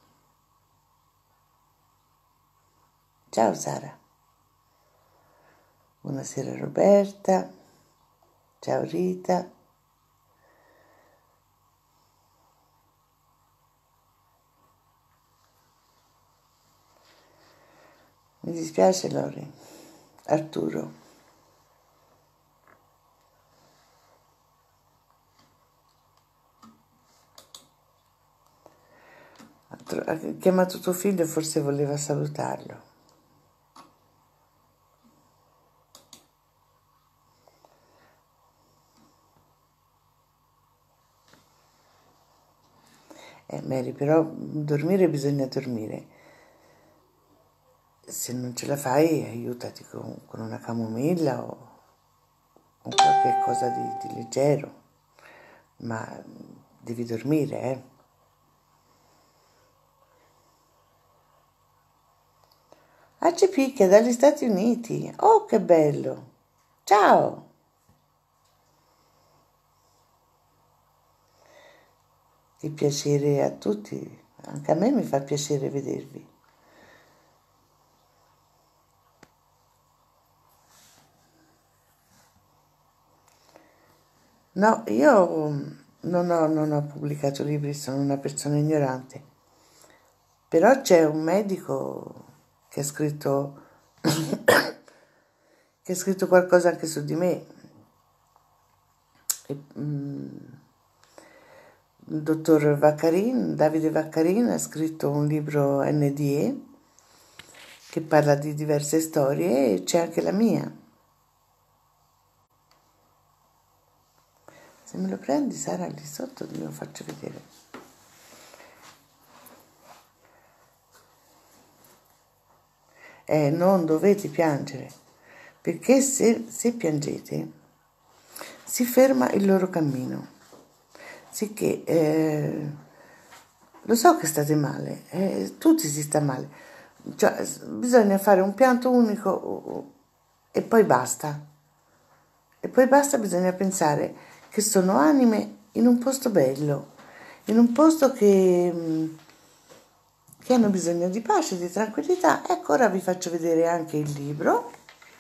Ciao Sara. Buonasera Roberta. Ciao Rita. Mi dispiace Lori. Arturo. Ha chiamato tuo figlio e forse voleva salutarlo. Mary, però dormire bisogna dormire. Se non ce la fai, aiutati con una camomilla o con qualche cosa di leggero. Ma devi dormire, eh? Ah, ci picchia dagli Stati Uniti. Oh, che bello! Ciao! Che piacere a tutti. Anche a me mi fa piacere vedervi. No, io non ho pubblicato libri, sono una persona ignorante. Però c'è un medico che ha scritto che ha scritto qualcosa anche su di me. Il dottor Vaccarin, Davide Vaccarin, ha scritto un libro NDE che parla di diverse storie e c'è anche la mia. Se me lo prendi, Sara, lì sotto te lo faccio vedere. Non dovete piangere, perché se piangete si ferma il loro cammino. Sicché lo so che state male, tutti si sta male, cioè, bisogna fare un pianto unico e poi basta. E poi basta, bisogna pensare che sono anime in un posto bello, in un posto che hanno bisogno di pace, di tranquillità. Ecco, ora vi faccio vedere anche il libro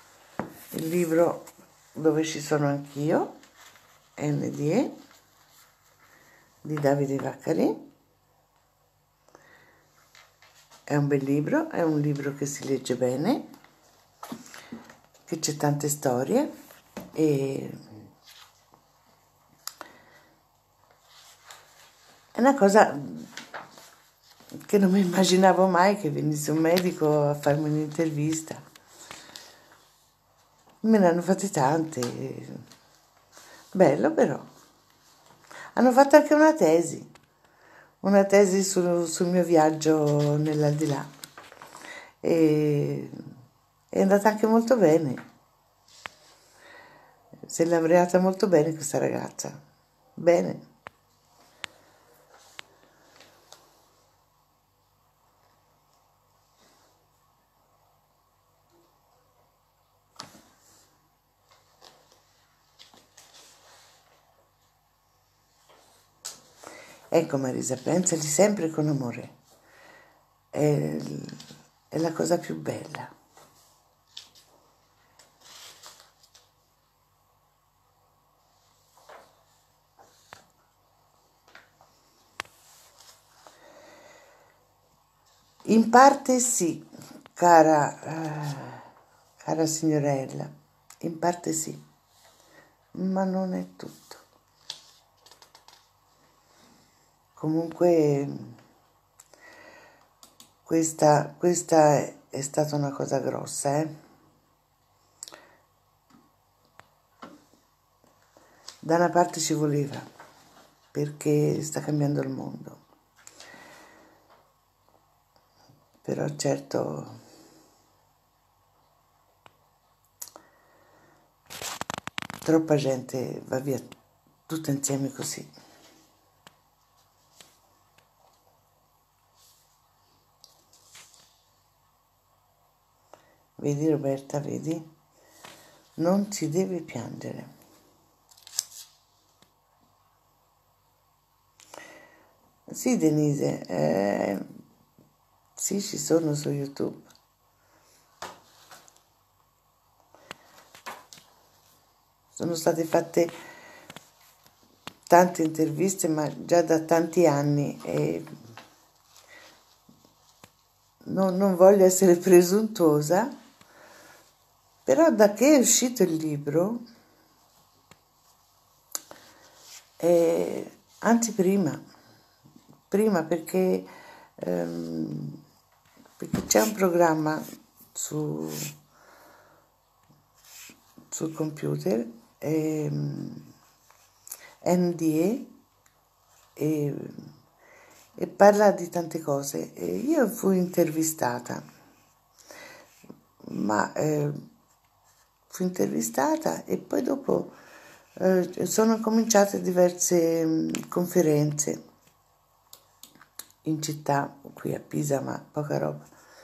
dove ci sono anch'io, NDE, di Davide Vaccari. È un bel libro, è un libro che si legge bene, che c'è tante storie e è una cosa che non mi immaginavo mai che venisse un medico a farmi un'intervista. Me ne hanno fatte tante. Bello però. Hanno fatto anche una tesi sul mio viaggio nell'aldilà. E è andata anche molto bene. Si è laureata molto bene questa ragazza. Bene. Ecco Marisa, pensali sempre con amore, è, è la cosa più bella. In parte sì, cara signorella, in parte sì, ma non è tutto. Comunque questa è stata una cosa grossa, eh? Da una parte ci voleva, perché sta cambiando il mondo. Però certo troppa gente va via tutta insieme così. Vedi Roberta, vedi? Non si deve piangere. Sì, Denise, sì, ci sono su YouTube. Sono state fatte tante interviste, ma già da tanti anni e non voglio essere presuntuosa, però da che è uscito il libro, anzi prima perché c'è un programma su, sul computer, NDE, e, e parla di tante cose. E io fui intervistata, ma fui intervistata e poi dopo sono cominciate diverse conferenze in città, qui a Pisa, ma poca roba.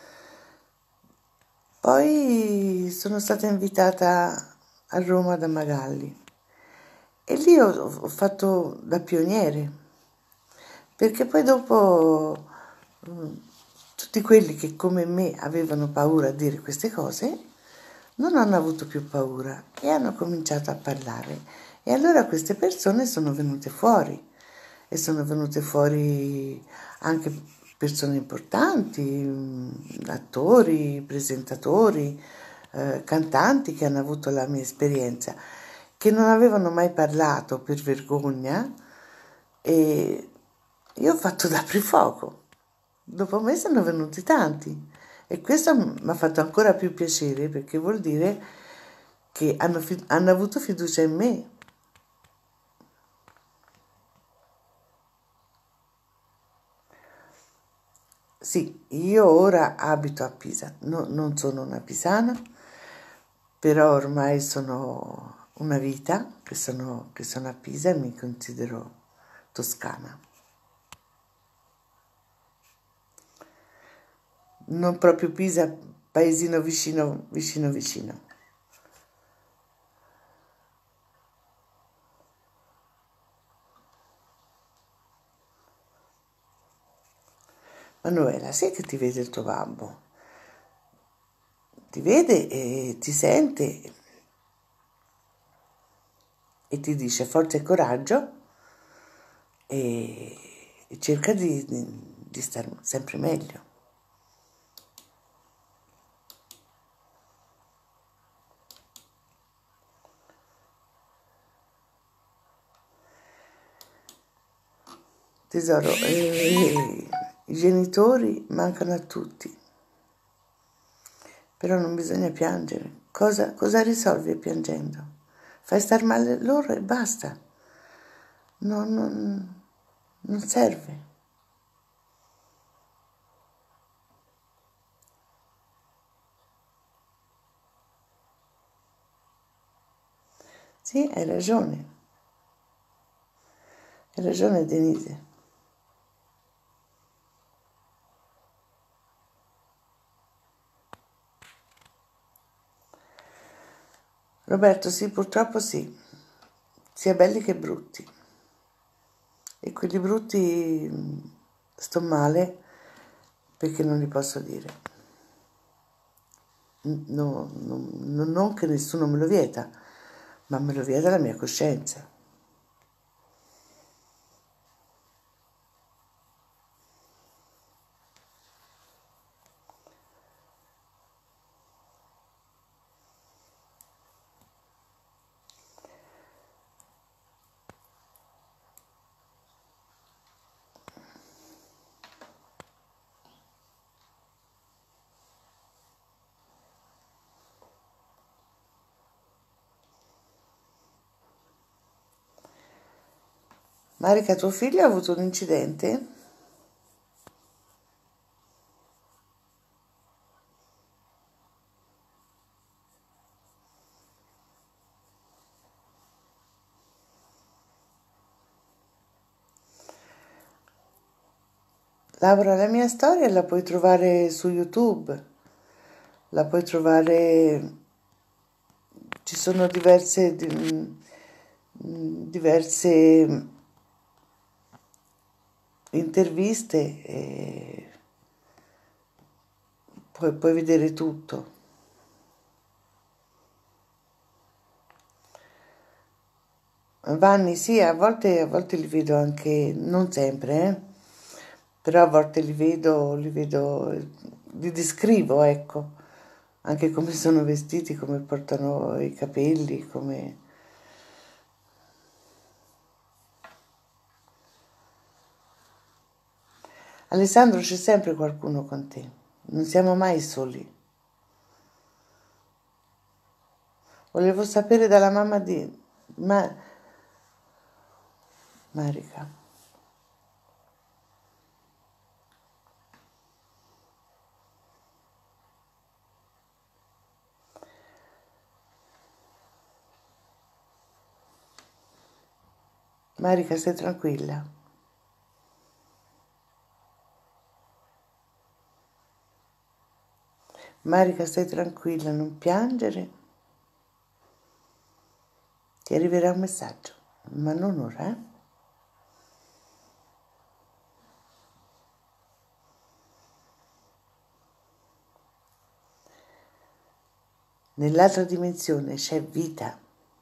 Poi sono stata invitata a Roma da Magalli e lì ho fatto da pioniere, perché poi dopo tutti quelli che come me avevano paura a dire queste cose non hanno avuto più paura e hanno cominciato a parlare. E allora queste persone sono venute fuori e sono venute fuori anche persone importanti, attori, presentatori, cantanti che hanno avuto la mia esperienza, che non avevano mai parlato per vergogna e io ho fatto da aprifuoco. Dopo me sono venuti tanti e questo mi ha fatto ancora più piacere perché vuol dire che hanno avuto fiducia in me. Sì, io ora abito a Pisa, non sono una pisana, però ormai sono una vita che sono a Pisa e mi considero toscana. Non proprio Pisa, paesino vicino, vicino, vicino. Manuela, sai che ti vede il tuo babbo? Ti vede e ti sente e ti dice forza e coraggio e cerca di stare sempre meglio. Tesoro, i genitori mancano a tutti, però non bisogna piangere. Cosa risolvi piangendo? Fai star male loro e basta. Non serve. Sì, hai ragione Denise. Roberto, sì, purtroppo sì, sia belli che brutti. e quelli brutti sto male perché non li posso dire. Non che nessuno me lo vieta, ma me lo vieta la mia coscienza. Marica, tuo figlio ha avuto un incidente? Laura, la mia storia la puoi trovare su YouTube, la puoi trovare, ci sono diverse interviste e puoi vedere tutto. Vanni, sì, a volte li vedo anche, non sempre, però a volte li vedo, li descrivo, ecco, anche come sono vestiti, come portano i capelli, come... Alessandro, c'è sempre qualcuno con te, non siamo mai soli. Volevo sapere dalla mamma di Marica. Marica, stai tranquilla? Marica, stai tranquilla, non piangere. Ti arriverà un messaggio, ma non ora, eh? Nell'altra dimensione c'è vita,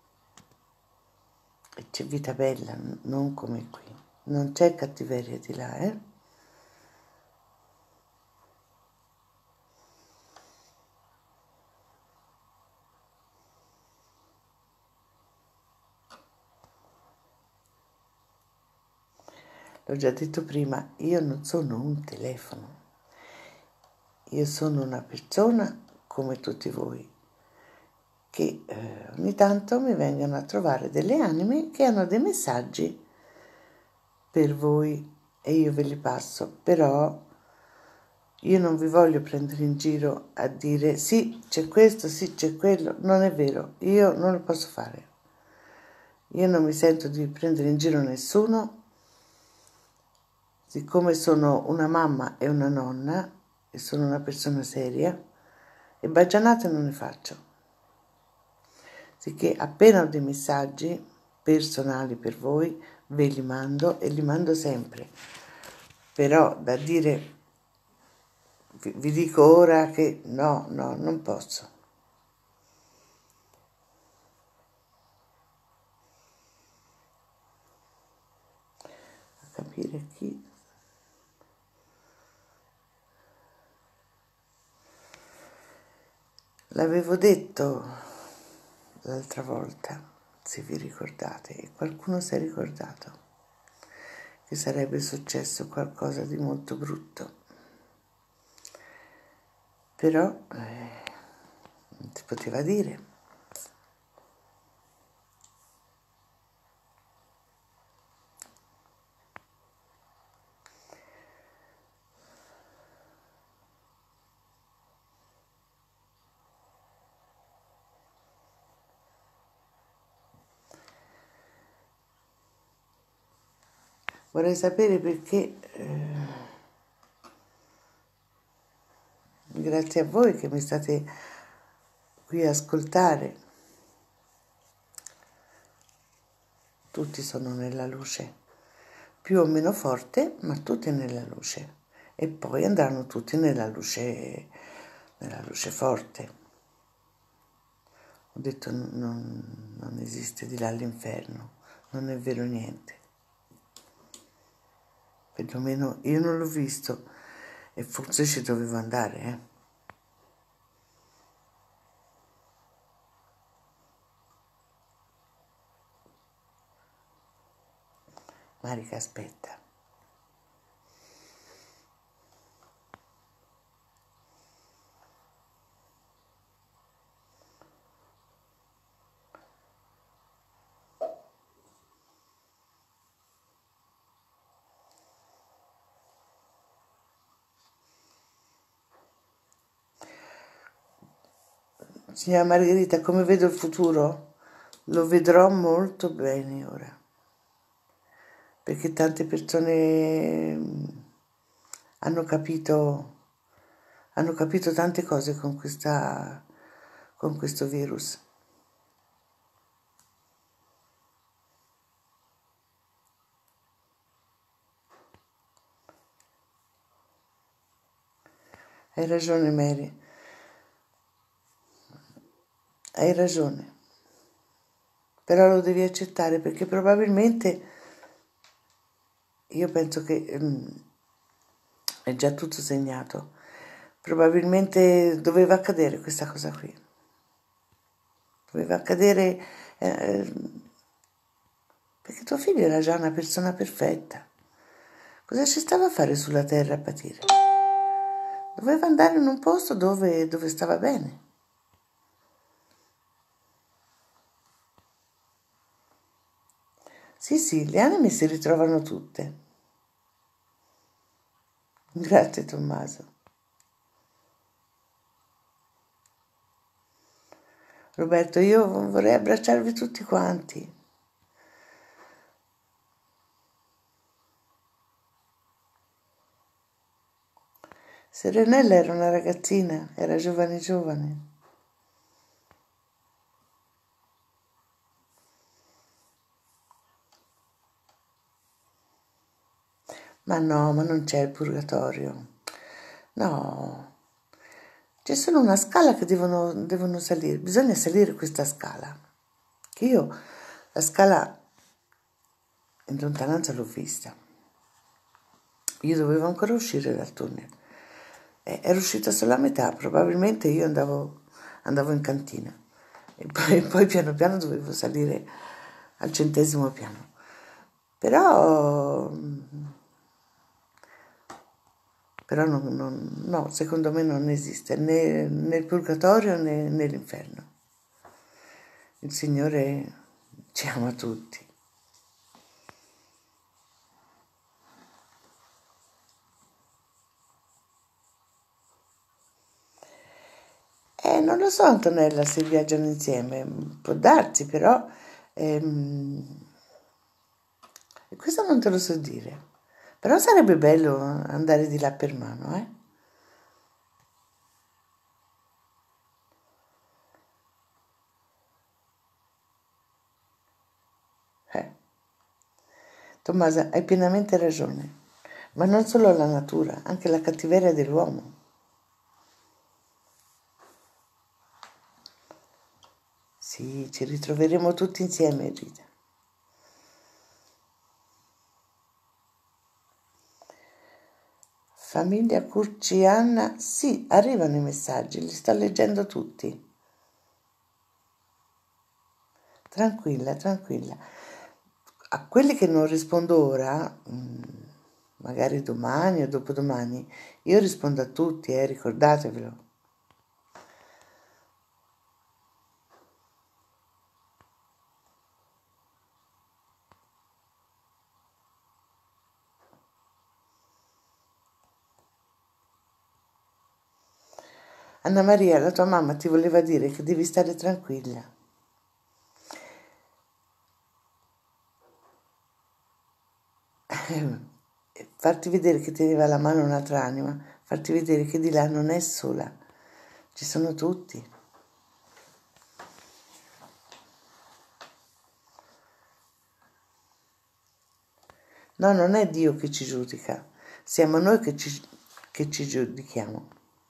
e c'è vita bella, non come qui. Non c'è cattiveria di là, eh? L'ho già detto prima, io non sono un telefono, io sono una persona come tutti voi, che ogni tanto mi vengono a trovare delle anime che hanno dei messaggi per voi e io ve li passo, però io non vi voglio prendere in giro a dire sì, c'è questo, sì, c'è quello, non è vero, io non lo posso fare. Io non mi sento di prendere in giro nessuno, siccome sono una mamma e una nonna e sono una persona seria e baggianate non ne faccio. Sicché appena ho dei messaggi personali per voi ve li mando e li mando sempre. Però da dire, vi dico ora che no, non posso. A capire chi... L'avevo detto l'altra volta, se vi ricordate, e qualcuno si è ricordato che sarebbe successo qualcosa di molto brutto. Però non si poteva dire. Vorrei sapere perché, grazie a voi che mi state qui a ascoltare, tutti sono nella luce, più o meno forte, ma tutti nella luce, e poi andranno tutti nella luce forte. Ho detto non esiste di là l'inferno, non è vero niente. Perlomeno io non l'ho visto e forse ci dovevo andare, Marica, aspetta. Signora Margherita, come vedo il futuro? Lo vedrò molto bene ora, perché tante persone hanno capito tante cose con questo virus. Hai ragione, Mary. Hai ragione. Però lo devi accettare, perché probabilmente io penso che è già tutto segnato. Probabilmente doveva accadere questa cosa qui. Doveva accadere perché tuo figlio era già una persona perfetta. Cosa ci stava a fare sulla terra a patire? Doveva andare in un posto dove stava bene. Sì, sì, le anime si ritrovano tutte. Grazie, Tommaso. Roberto, io vorrei abbracciarvi tutti quanti. Serenella era una ragazzina, era giovane giovane. Ma no, ma non c'è il purgatorio. No, c'è solo una scala che devono salire. Bisogna salire questa scala. Che io la scala in lontananza l'ho vista. Io dovevo ancora uscire dal tunnel. Ero uscita solo a metà, probabilmente io andavo in cantina. E poi piano piano dovevo salire al 100° piano. Però no, secondo me non esiste né il purgatorio né l'inferno. Il Signore ci ama tutti. Non lo so, Antonella, se viaggiano insieme, può darsi, però questo non te lo so dire. Però sarebbe bello andare di là per mano, eh? Tommaso, hai pienamente ragione, ma non solo la natura, anche la cattiveria dell'uomo. Sì, ci ritroveremo tutti insieme, Rita. Famiglia Curcianna, sì, arrivano i messaggi, li sto leggendo tutti. Tranquilla, tranquilla. A quelli che non rispondo ora, magari domani o dopodomani, io rispondo a tutti, ricordatevelo. Anna Maria, la tua mamma ti voleva dire che devi stare tranquilla. Farti vedere che teneva la mano un'altra anima, farti vedere che di là non è sola, ci sono tutti. No, non è Dio che ci giudica, siamo noi che ci giudichiamo.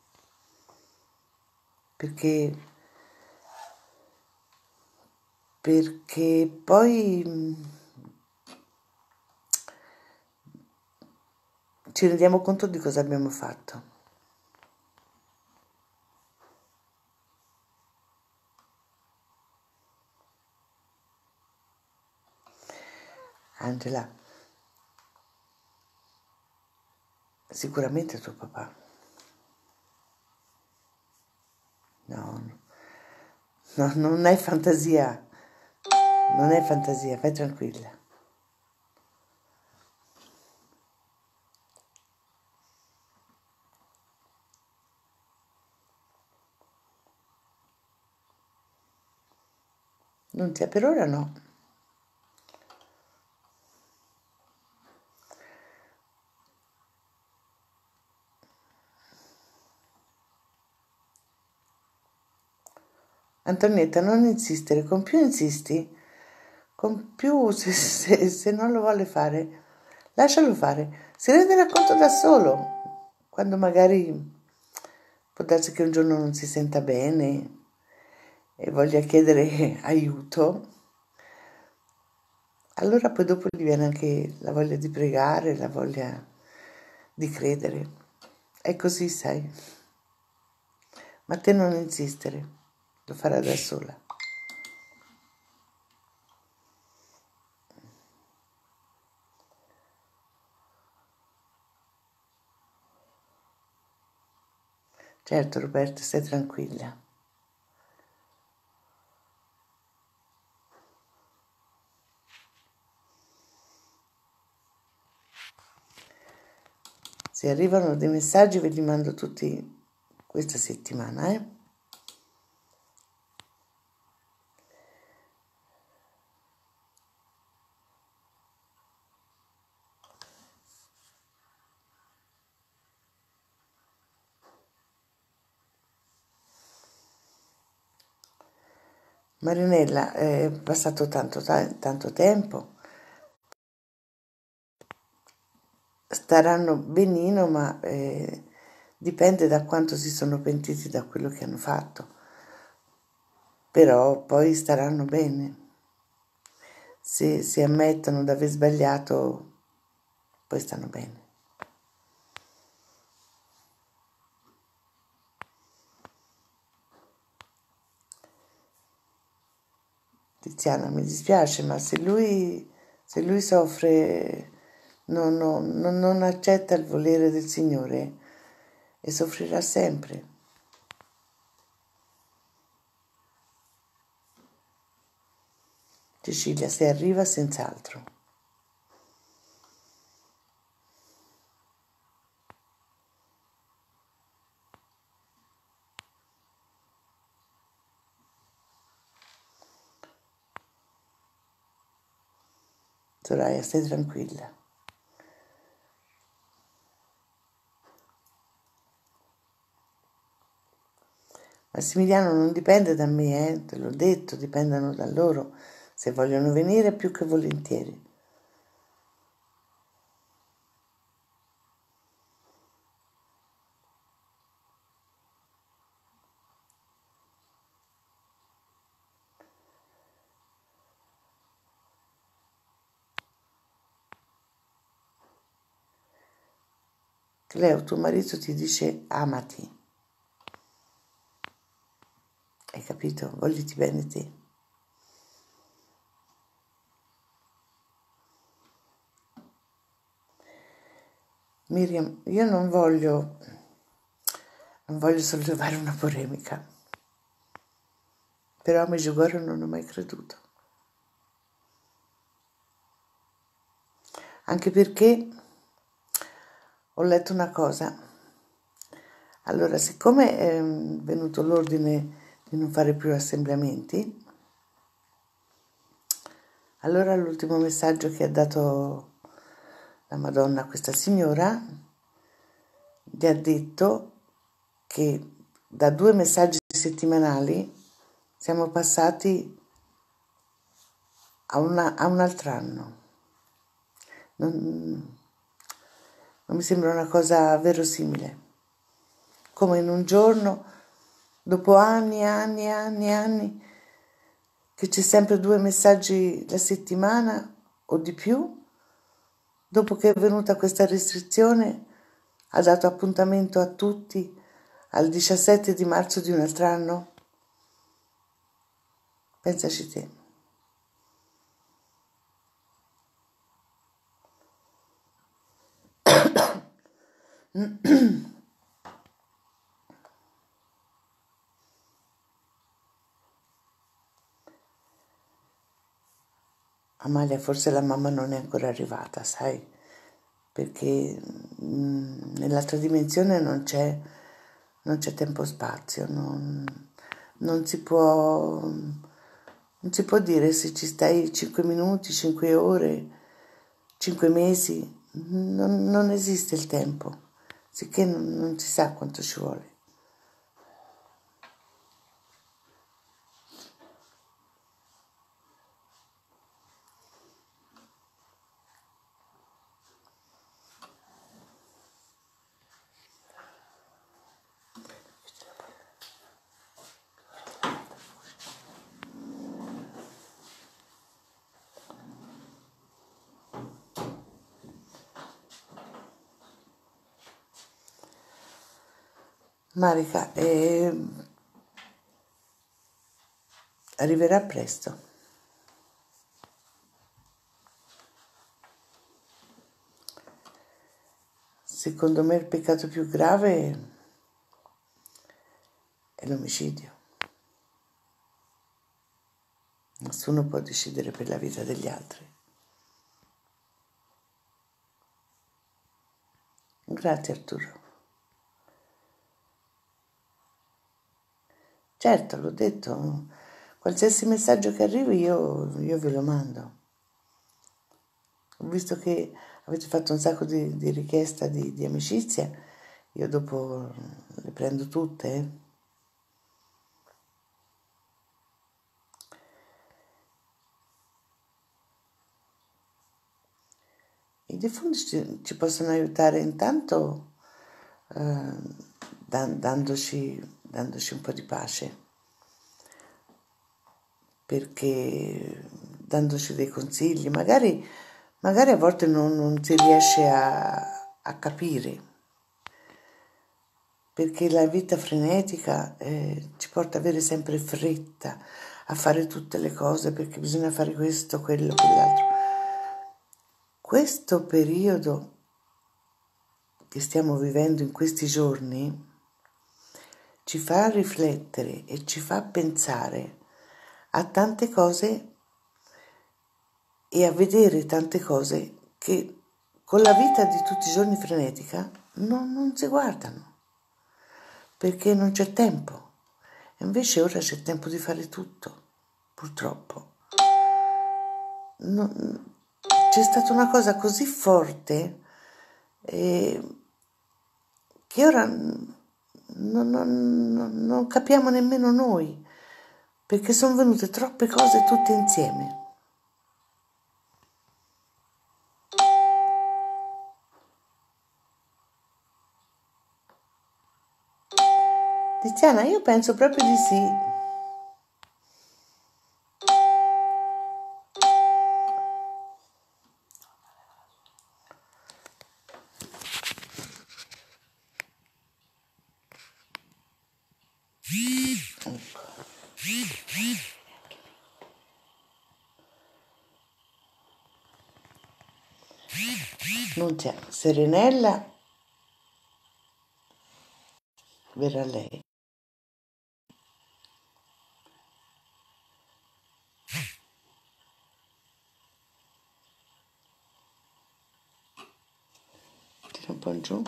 Perché poi ci rendiamo conto di cosa abbiamo fatto. Angela, sicuramente tuo papà. No, no, non è fantasia, vai tranquilla. Non c'è per ora, no. Antonietta, non insistere, con più insisti, con più se non lo vuole fare, lascialo fare, si renderà conto da solo, quando magari può darsi che un giorno non si senta bene e voglia chiedere aiuto, allora poi dopo gli viene anche la voglia di pregare, la voglia di credere. È così, sai. Ma te non insistere, lo farà da sola. Certo, Roberto, stai tranquilla. Se arrivano dei messaggi ve li mando tutti questa settimana, Marinella, è passato tanto tempo, staranno benino, ma dipende da quanto si sono pentiti da quello che hanno fatto. Però poi staranno bene. Se ammettono di aver sbagliato, poi stanno bene. Tiziana, mi dispiace, ma se lui soffre, non accetta il volere del Signore e soffrirà sempre. Cecilia, se arriva senz'altro. Soraya, stai tranquilla. Massimiliano non dipende da me, te l'ho detto, dipendono da loro. Se vogliono venire più che volentieri. Cleo, tuo marito ti dice amati. Hai capito? Vogliti bene te. Miriam, io non voglio sollevare una polemica, però a Medjugorje non ho mai creduto. Anche perché ho letto una cosa. Allora, siccome è venuto l'ordine di non fare più assembramenti, allora l'ultimo messaggio che ha dato la Madonna a questa signora gli ha detto che da 2 messaggi settimanali siamo passati a un altro anno. non mi sembra una cosa verosimile. Come in un giorno, dopo anni e anni e anni e anni, che c'è sempre 2 messaggi la settimana o di più, dopo che è venuta questa restrizione, ha dato appuntamento a tutti al 17 di marzo di un altro anno? Pensaci te. Amalia, forse la mamma non è ancora arrivata, sai? Perché nell'altra dimensione non c'è tempo-spazio, non si può, non si può dire se ci stai 5 minuti, 5 ore, 5 mesi, non esiste il tempo, sicché non si sa quanto ci vuole. Marica, arriverà presto. Secondo me il peccato più grave è l'omicidio. Nessuno può decidere per la vita degli altri. Grazie Arturo. Certo, l'ho detto, qualsiasi messaggio che arrivi io ve lo mando. Ho visto che avete fatto un sacco di richieste di amicizia, io dopo le prendo tutte. I defunti ci possono aiutare intanto dandoci un po' di pace, perché dandoci dei consigli, magari a volte non si riesce a capire, perché la vita frenetica ci porta ad avere sempre fretta, a fare tutte le cose, perché bisogna fare questo, quello, quell'altro. Questo periodo che stiamo vivendo in questi giorni ci fa riflettere e ci fa pensare a tante cose e a vedere tante cose che con la vita di tutti i giorni frenetica non si guardano, perché non c'è tempo. E invece ora c'è tempo di fare tutto, purtroppo. C'è stata una cosa così forte che ora non capiamo nemmeno noi, perché sono venute troppe cose tutte insieme. Tiziana, io penso proprio di sì. Non c'è. Serenella verrà lei. Tira un po' giù.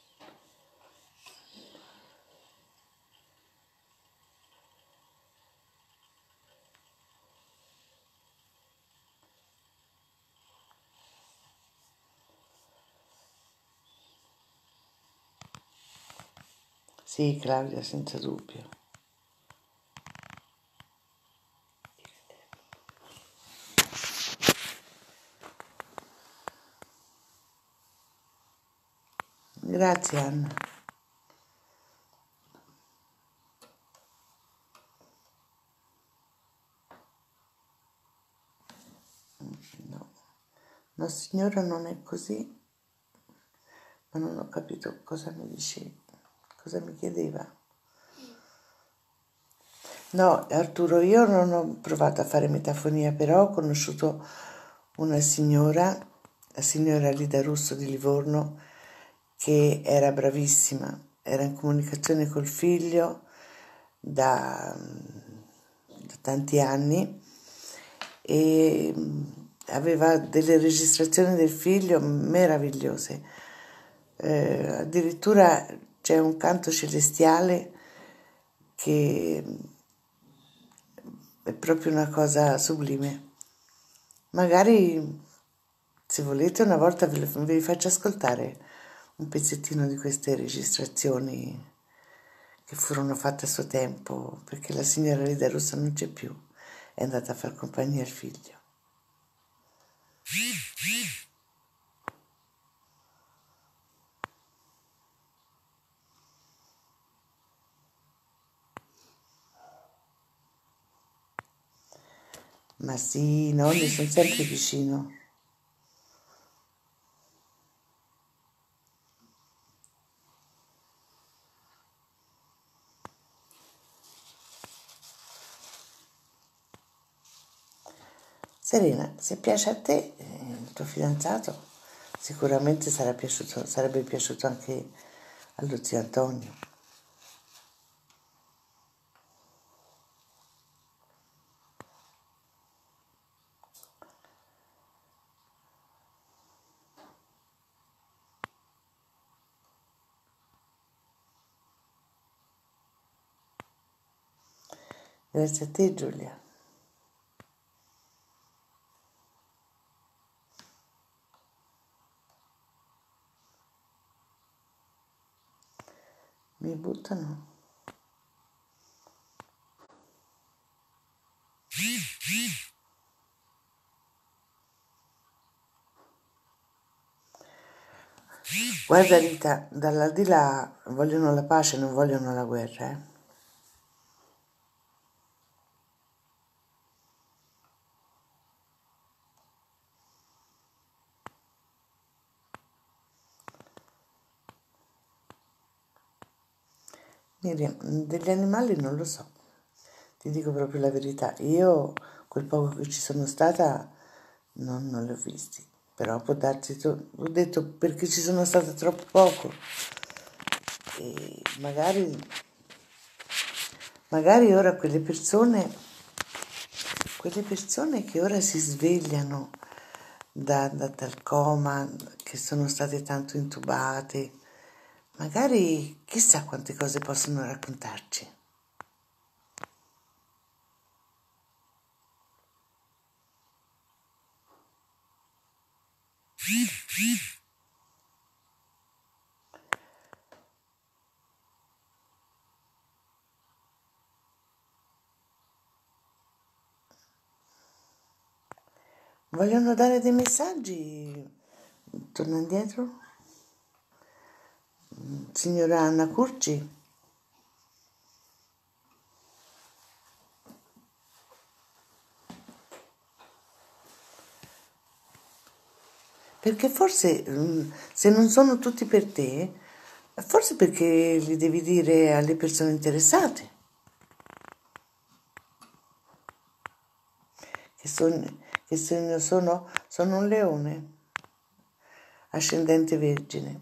Sì, Claudia, senza dubbio. Grazie Anna. No, no signora non è così, ma non ho capito cosa mi dicevi, cosa mi chiedeva. No, Arturo, io non ho provato a fare metafonia, però ho conosciuto una signora, la signora Lida Russo di Livorno, che era bravissima, era in comunicazione col figlio da tanti anni e aveva delle registrazioni del figlio meravigliose. Addirittura c'è un canto celestiale che è proprio una cosa sublime. Magari, se volete, una volta vi faccio ascoltare un pezzettino di queste registrazioni che furono fatte a suo tempo, perché la signora Lida Russo non c'è più, è andata a far compagnia al figlio. Ma sì, i nonni sono sempre vicino. Serena, se piace a te, il tuo fidanzato, sicuramente sarebbe piaciuto anche allo zio Antonio. Grazie a te, Giulia. Mi buttano. Guarda Rita, dall'aldilà vogliono la pace, non vogliono la guerra, eh? Miriam, degli animali non lo so, ti dico proprio la verità. Io, quel poco che ci sono stata, non li ho visti. Però può darsi, ho detto perché ci sono stata troppo poco. E magari ora quelle persone che ora si svegliano dal coma, che sono state tanto intubate, magari chissà quante cose possono raccontarci. Vogliono dare dei messaggi? Torna indietro? Signora Anna Curci? Perché forse, se non sono tutti per te, forse perché li devi dire alle persone interessate, che sono un leone, ascendente vergine.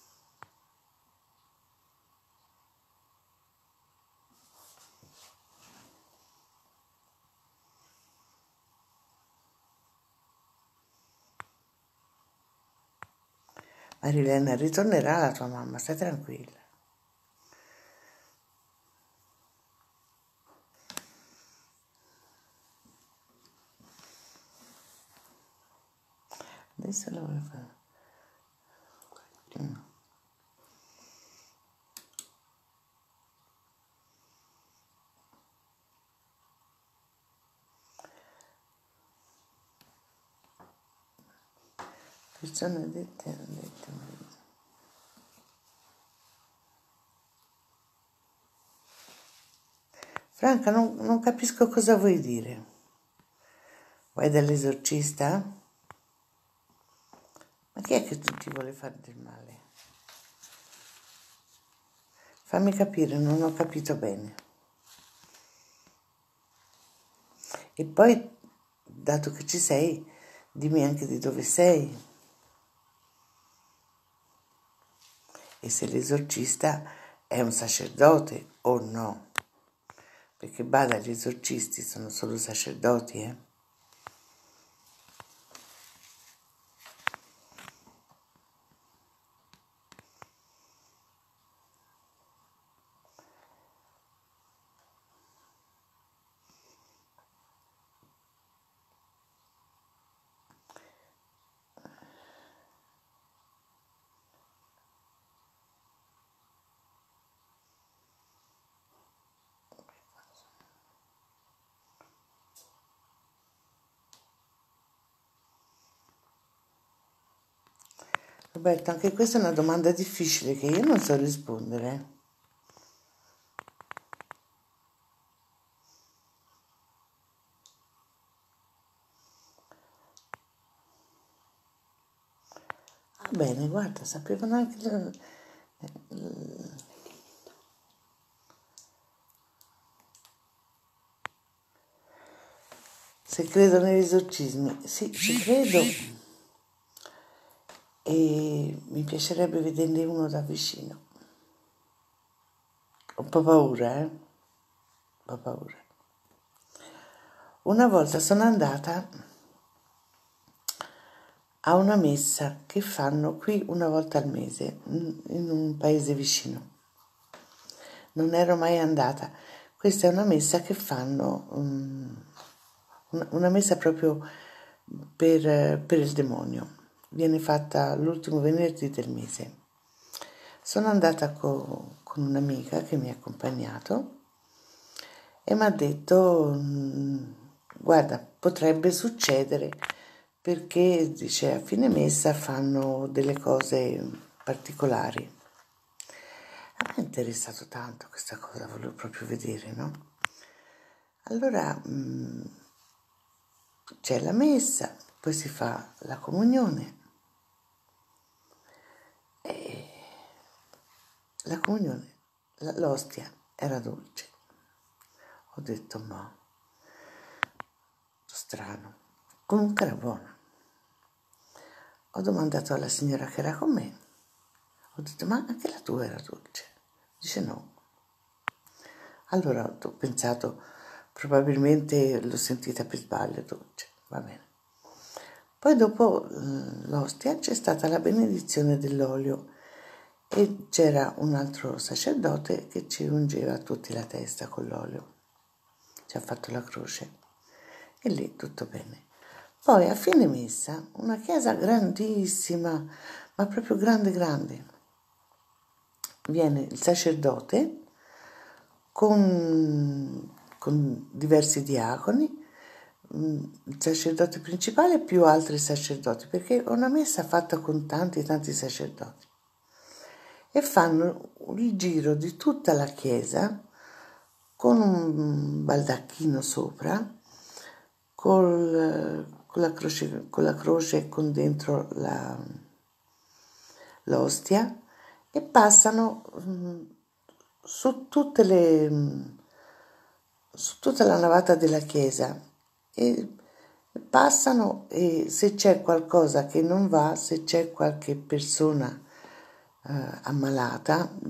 Marilena, ritornerà la tua mamma, stai tranquilla. Adesso la voglio fare. Persone dette, non dette. Franca, non capisco cosa vuoi dire. Vai dall'esorcista? Ma chi è che tu ti vuole fare del male? Fammi capire, non ho capito bene. E poi, dato che ci sei, dimmi anche di dove sei. E se l'esorcista è un sacerdote o no. Perché bada, gli esorcisti sono solo sacerdoti, Roberto, anche questa è una domanda difficile che io non so rispondere. Va bene, guarda, sapevano anche... Se credo negli esorcismi, sì, ci credo. E mi piacerebbe vederne uno da vicino. Ho un po' paura, Un po' paura. Una volta sono andata a una messa che fanno qui una volta al mese in un paese vicino. Non ero mai andata. Questa è una messa che fanno, una messa proprio per il demonio. Viene fatta l'ultimo venerdì del mese. Sono andata con un'amica che mi ha accompagnato e mi ha detto, guarda, potrebbe succedere perché, dice, a fine messa fanno delle cose particolari. A me è interessato tanto questa cosa, volevo proprio vedere, no? Allora c'è la messa, poi si fa la comunione. E la comunione, l'ostia era dolce. Ho detto, ma strano. Comunque era buona. Ho domandato alla signora che era con me. Ho detto, ma anche la tua era dolce? Dice no. Allora ho pensato, probabilmente l'ho sentita per sbaglio dolce, va bene. Poi dopo l'ostia c'è stata la benedizione dell'olio e c'era un altro sacerdote che ci ungeva tutti la testa con l'olio. Ci ha fatto la croce e lì tutto bene. Poi a fine messa, una chiesa grandissima, ma proprio grande grande, viene il sacerdote con diversi diaconi, il sacerdote principale più altri sacerdoti, perché è una messa fatta con tanti sacerdoti, e fanno il giro di tutta la chiesa con un baldacchino sopra, con la croce con dentro l'ostia, e passano su tutta la navata della chiesa e passano, e se c'è qualcosa che non va, se c'è qualche persona ammalata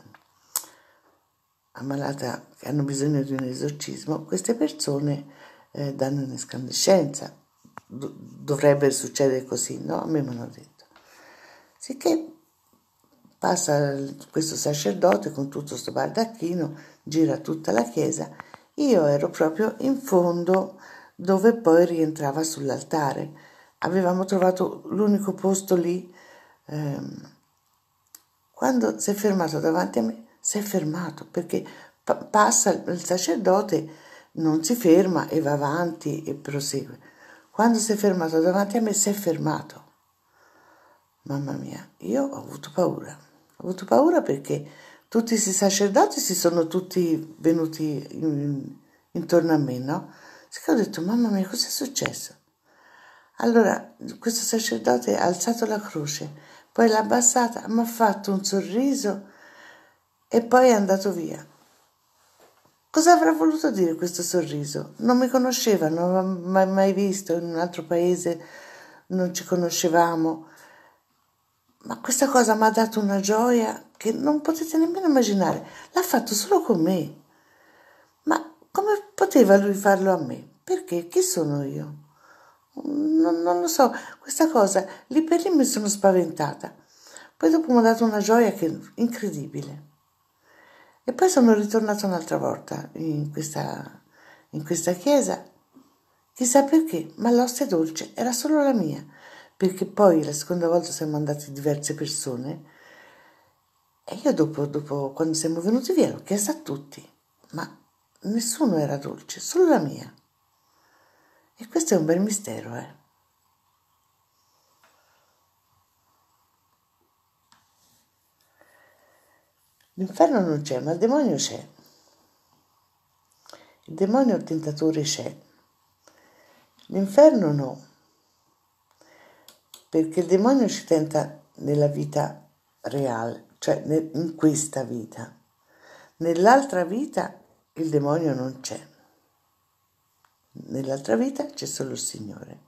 che hanno bisogno di un esorcismo, queste persone danno un'escandescenza. Dovrebbe succedere così, no? A me mi hanno detto. Sicché passa questo sacerdote con tutto questo baldacchino, gira tutta la chiesa. Io ero proprio in fondo, dove poi rientrava sull'altare. Avevamo trovato l'unico posto lì. Quando si è fermato davanti a me, si è fermato, perché passa il sacerdote, non si ferma e va avanti e prosegue. Quando si è fermato davanti a me, si è fermato. Mamma mia, io ho avuto paura. Ho avuto paura perché tutti questi sacerdoti si sono tutti venuti intorno a me, no? Ho detto, mamma mia, cos'è successo? Allora, questo sacerdote ha alzato la croce, poi l'ha abbassata, mi ha fatto un sorriso e poi è andato via. Cosa avrà voluto dire questo sorriso? Non mi conosceva, non l'ho mai visto in un altro paese, non ci conoscevamo, ma questa cosa mi ha dato una gioia che non potete nemmeno immaginare. L'ha fatto solo con me. Ma come poteva lui farlo a me? Perché? Chi sono io? Non lo so, questa cosa lì per lì mi sono spaventata. Poi dopo mi ha dato una gioia incredibile. E poi sono ritornata un'altra volta in questa chiesa, chissà perché, ma l'ostia dolce era solo la mia, perché poi la seconda volta siamo andati diverse persone e io dopo quando siamo venuti via l'ho chiesta a tutti, ma nessuno era dolce, solo la mia. E questo è un bel mistero, eh. L'inferno non c'è, ma il demonio c'è. Il demonio tentatore c'è. L'inferno no, perché il demonio ci tenta nella vita reale, cioè in questa vita. Nell'altra vita il demonio non c'è. Nell'altra vita c'è solo il Signore.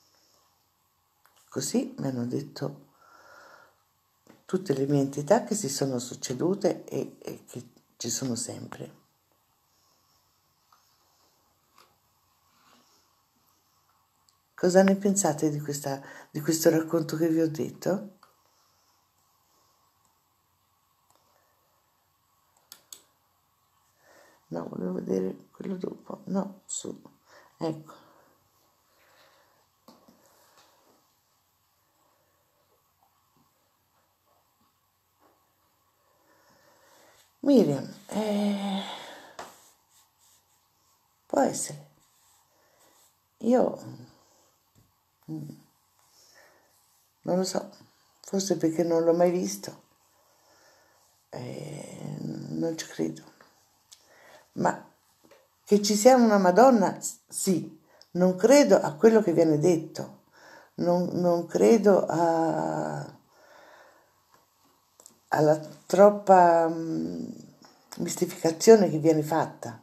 Così mi hanno detto tutte le mie entità che si sono succedute e che ci sono sempre. Cosa ne pensate di questo racconto che vi ho detto? No, volevo vedere quello dopo. No, su. Ecco. Miriam, può essere. Io non lo so, forse perché non l'ho mai visto. Non ci credo. Ma che ci sia una Madonna, sì, non credo a quello che viene detto, non credo alla troppa mistificazione che viene fatta.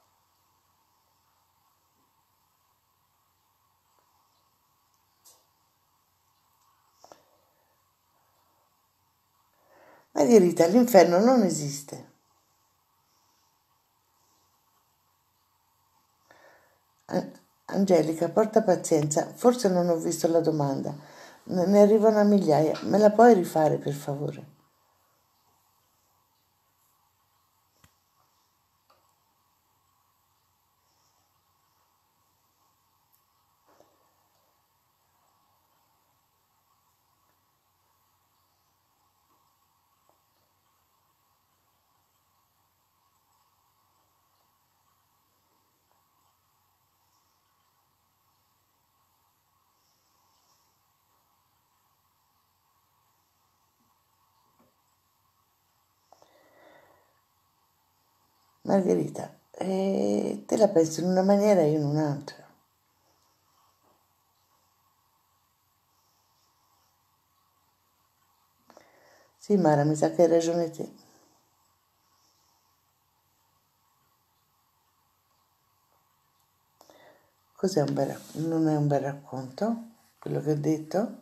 Margherita, l'inferno non esiste. Angelica, porta pazienza, forse non ho visto la domanda. Ne arrivano a migliaia. Me la puoi rifare, per favore? Margherita, te la penso in una maniera e io in un'altra. Sì, Mara, mi sa che hai ragione te. Cos'è non è un bel racconto, quello che ho detto?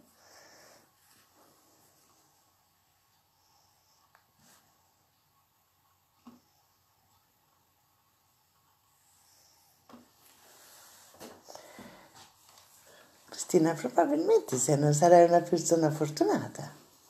Cristina, probabilmente se non sarai una persona fortunata.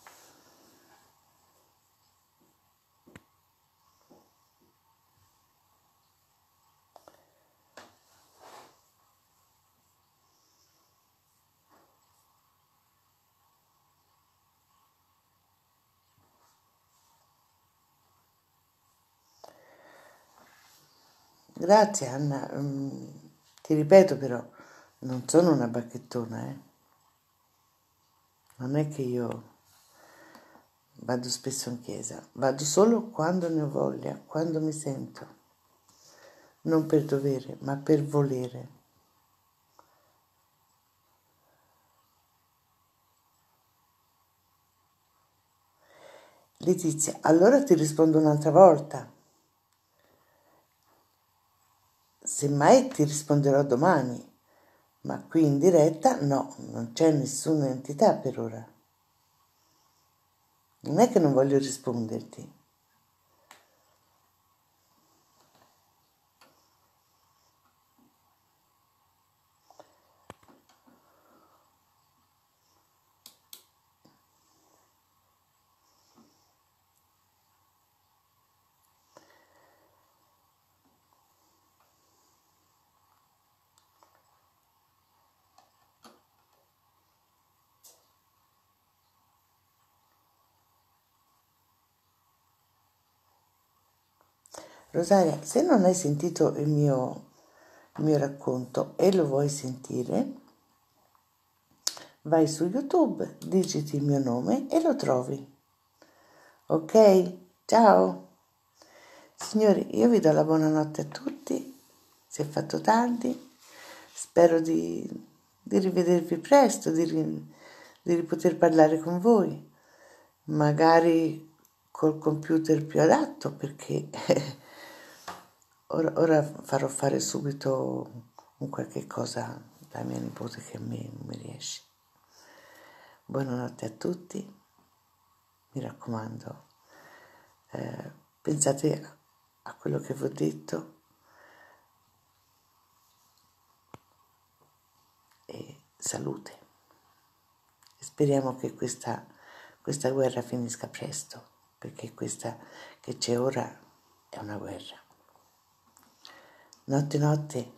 Grazie Anna. Ti ripeto però, non sono una bacchettona, eh. Non è che io vado spesso in chiesa, vado solo quando ne ho voglia, quando mi sento, non per dovere, ma per volere. Letizia, allora ti rispondo un'altra volta. Semmai ti risponderò domani, ma qui in diretta no, non c'è nessuna entità per ora. Non è che non voglio risponderti. Rosaria, se non hai sentito il mio racconto e lo vuoi sentire, vai su YouTube, digiti il mio nome e lo trovi. Ok? Ciao! Signori, io vi do la buonanotte a tutti, si è fatto tardi, spero di rivedervi presto, di poter parlare con voi, magari col computer più adatto, perché ora farò fare subito un qualche cosa da mia nipote che a me non mi riesce. Buonanotte a tutti, mi raccomando, pensate a quello che vi ho detto e salute. Speriamo che questa guerra finisca presto, perché questa che c'è ora è una guerra. Notte notte.